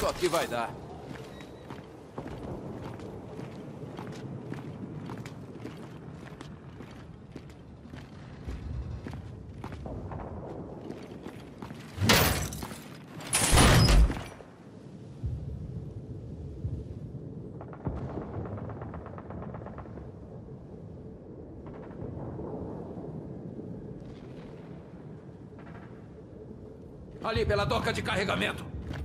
Isso aqui vai dar. Ali pela doca de carregamento.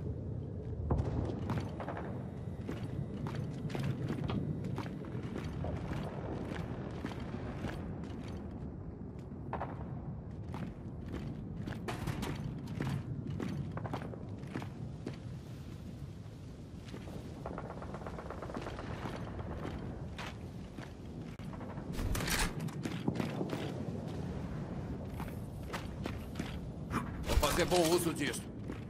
Fazer bom uso disso.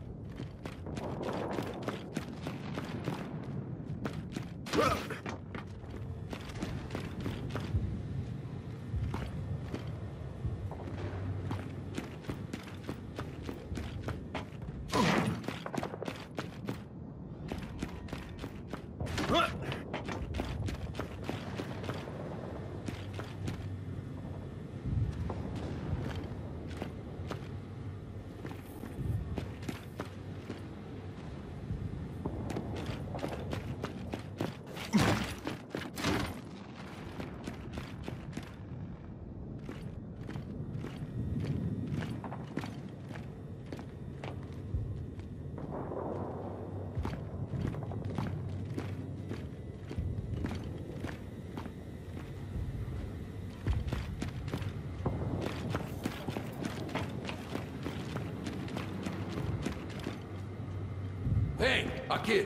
Vem, aqui.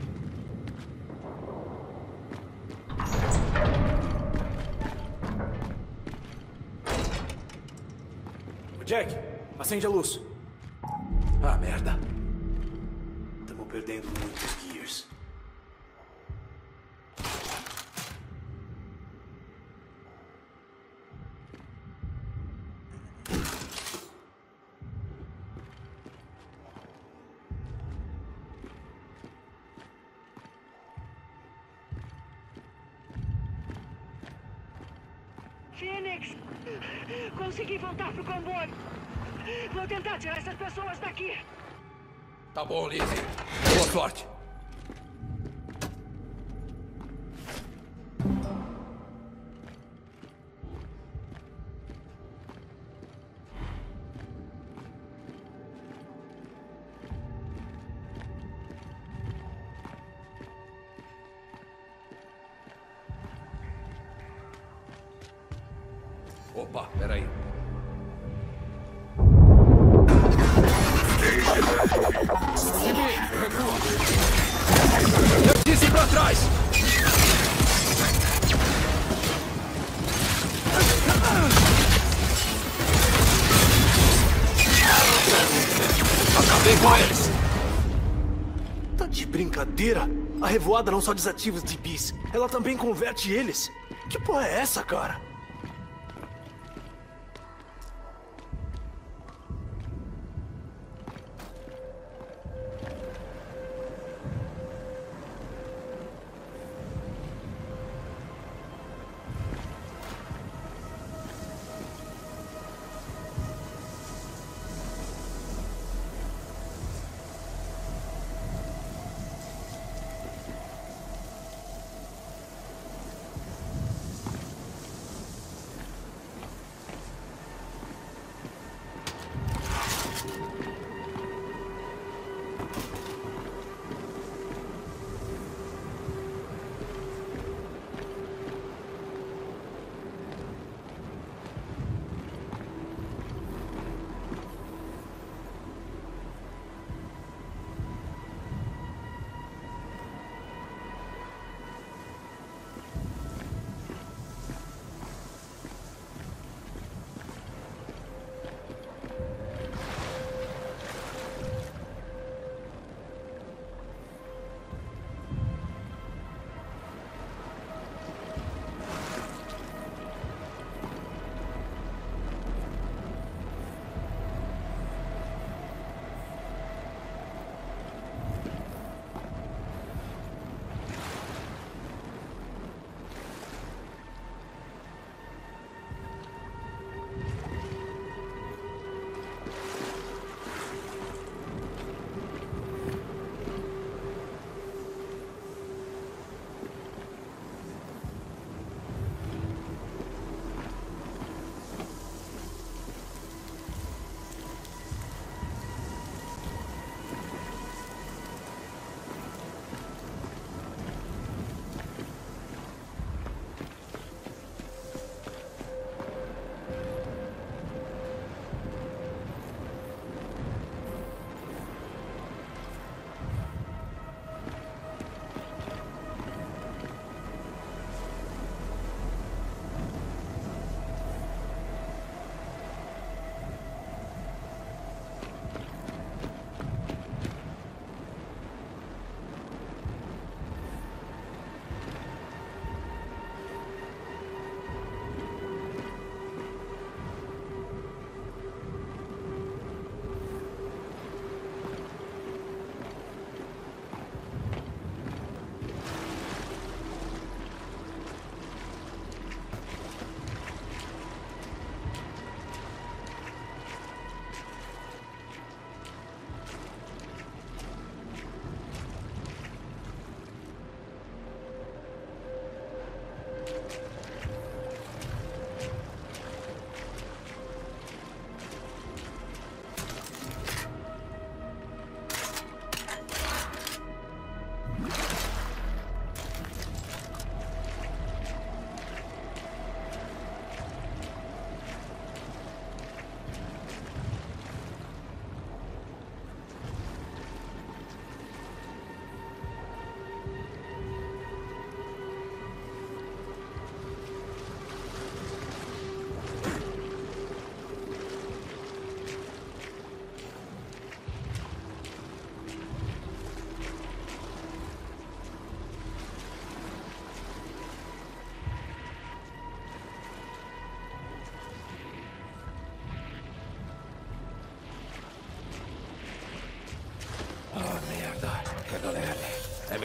Jack, acende a luz. Ah, merda. Estamos perdendo muitos Gears. Phoenix! Consegui voltar pro comboio. Vou tentar tirar essas pessoas daqui. Tá bom, Lizzie. Boa sorte. Opa, peraí. Jimmy, recua. Eu disse pra trás. Acabei com eles. Tá de brincadeira? A revoada não só desativa os DBs, ela também converte eles. Que porra é essa, cara?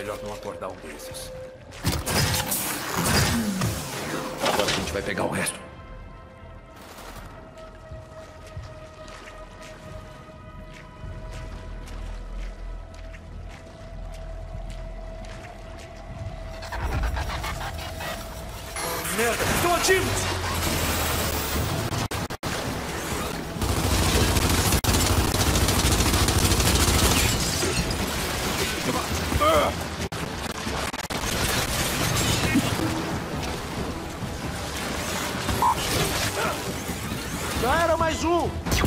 melhor não acordar um desses. Agora a gente vai pegar o resto. Merda, estão ativos! Já era mais um!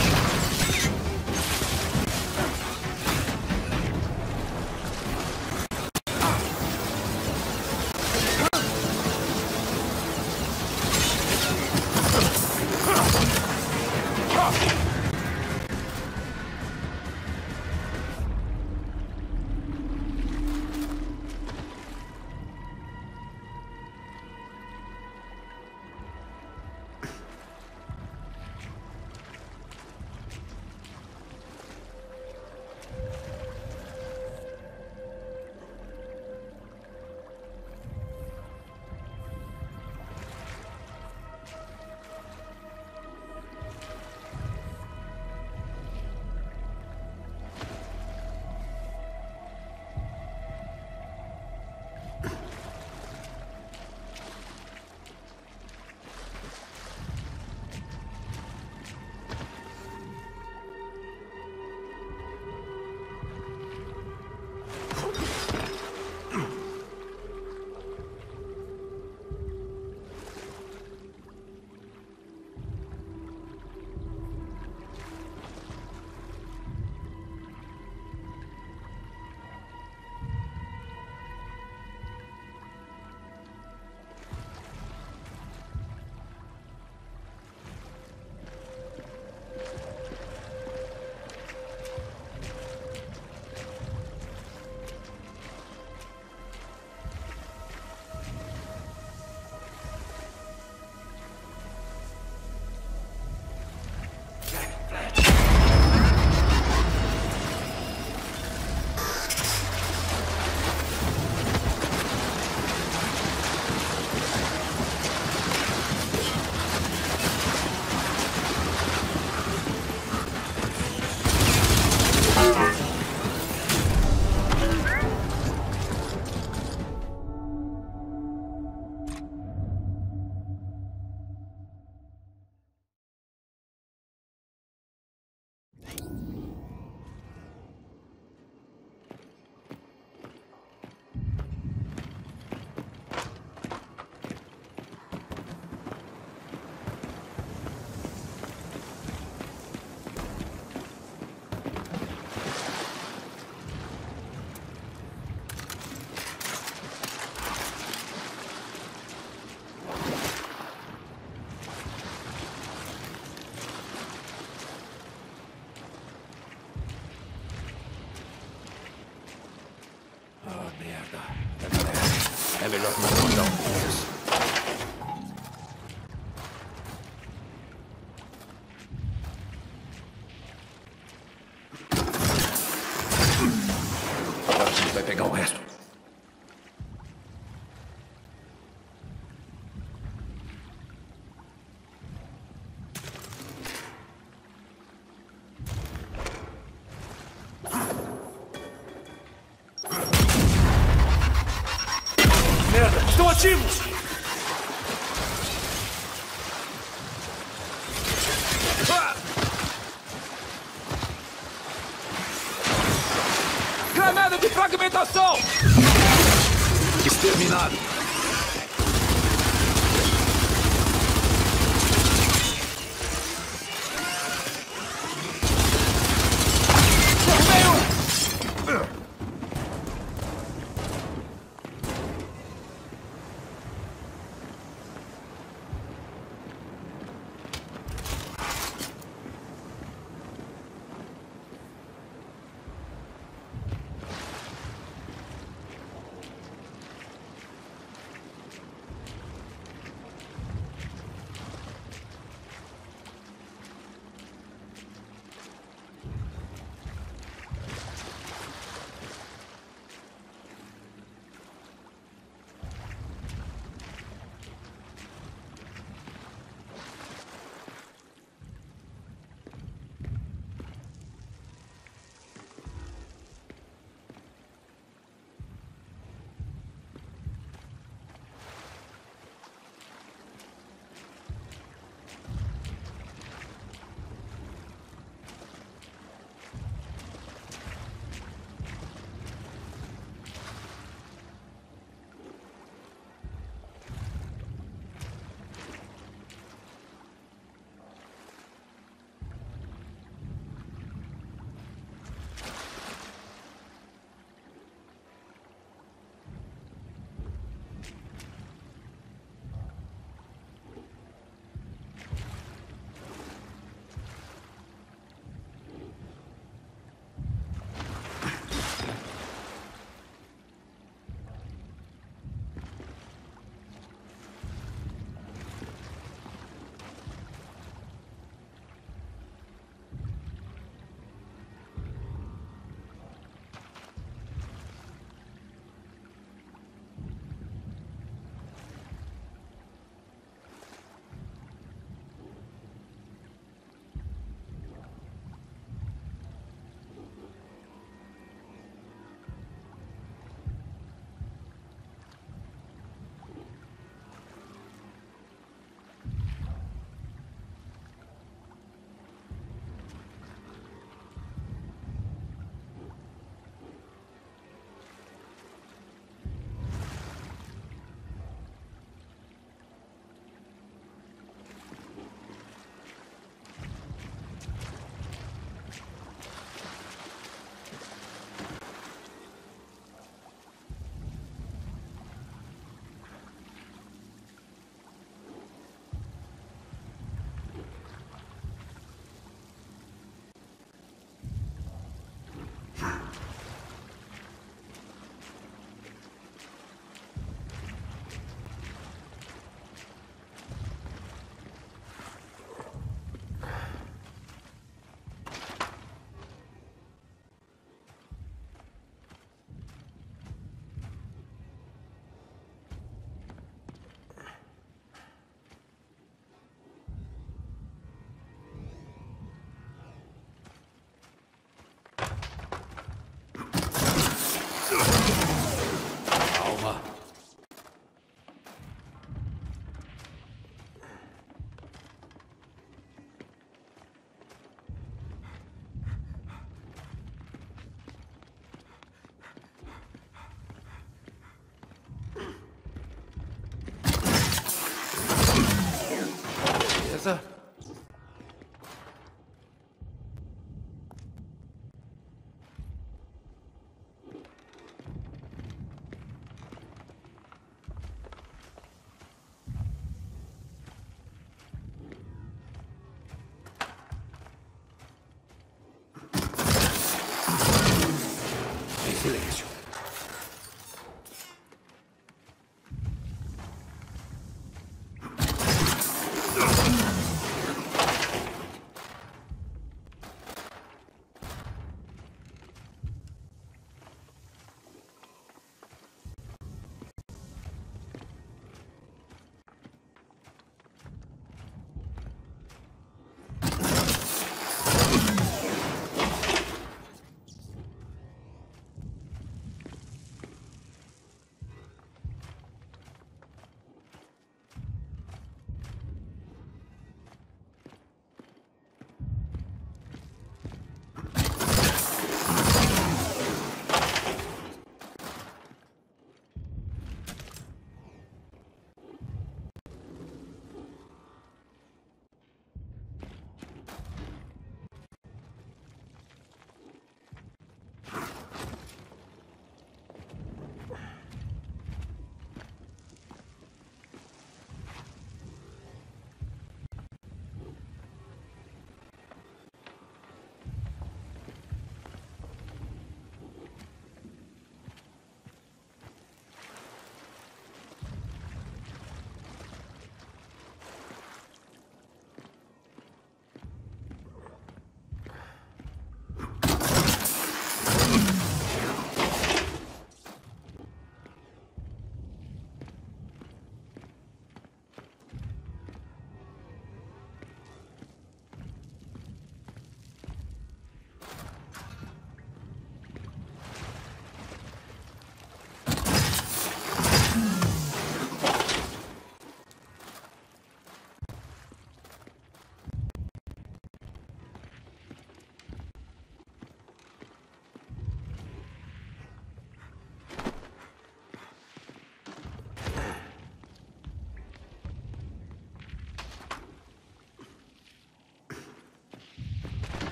É melhor não acordar um desses. Agora a gente vai pegar o resto. Merda, estão ativos! Granada de fragmentação! Exterminado!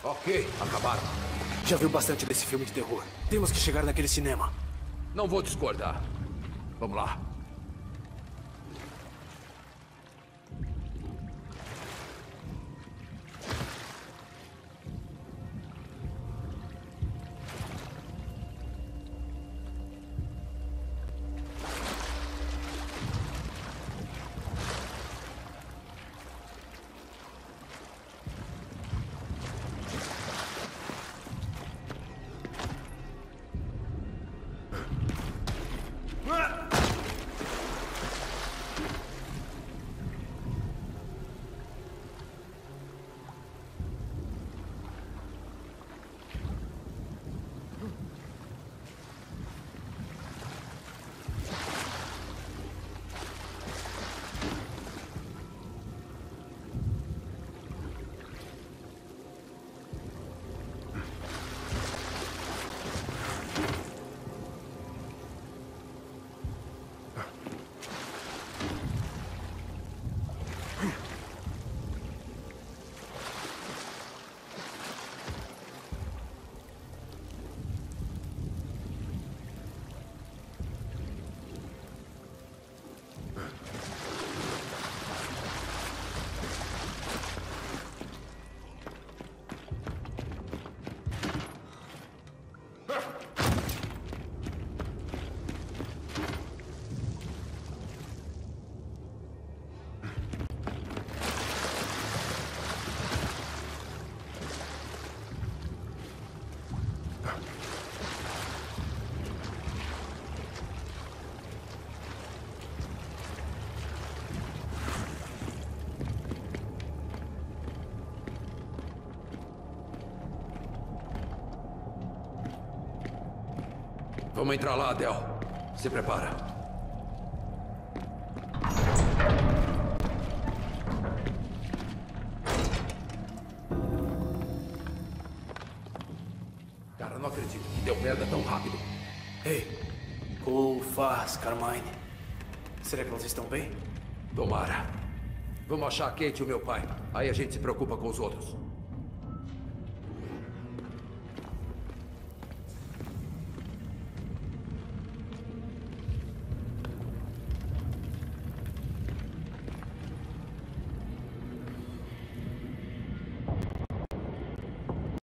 Ok, acabaram. Já viu bastante desse filme de terror. Temos que chegar naquele cinema. Não vou discordar. Vamos lá. Vamos entrar lá, Del. Se prepara. Cara, não acredito que deu merda tão rápido. Ei, Cole, Faz, Carmine. Será que elas estão bem? Tomara. Vamos achar a Kate e o meu pai. Aí a gente se preocupa com os outros.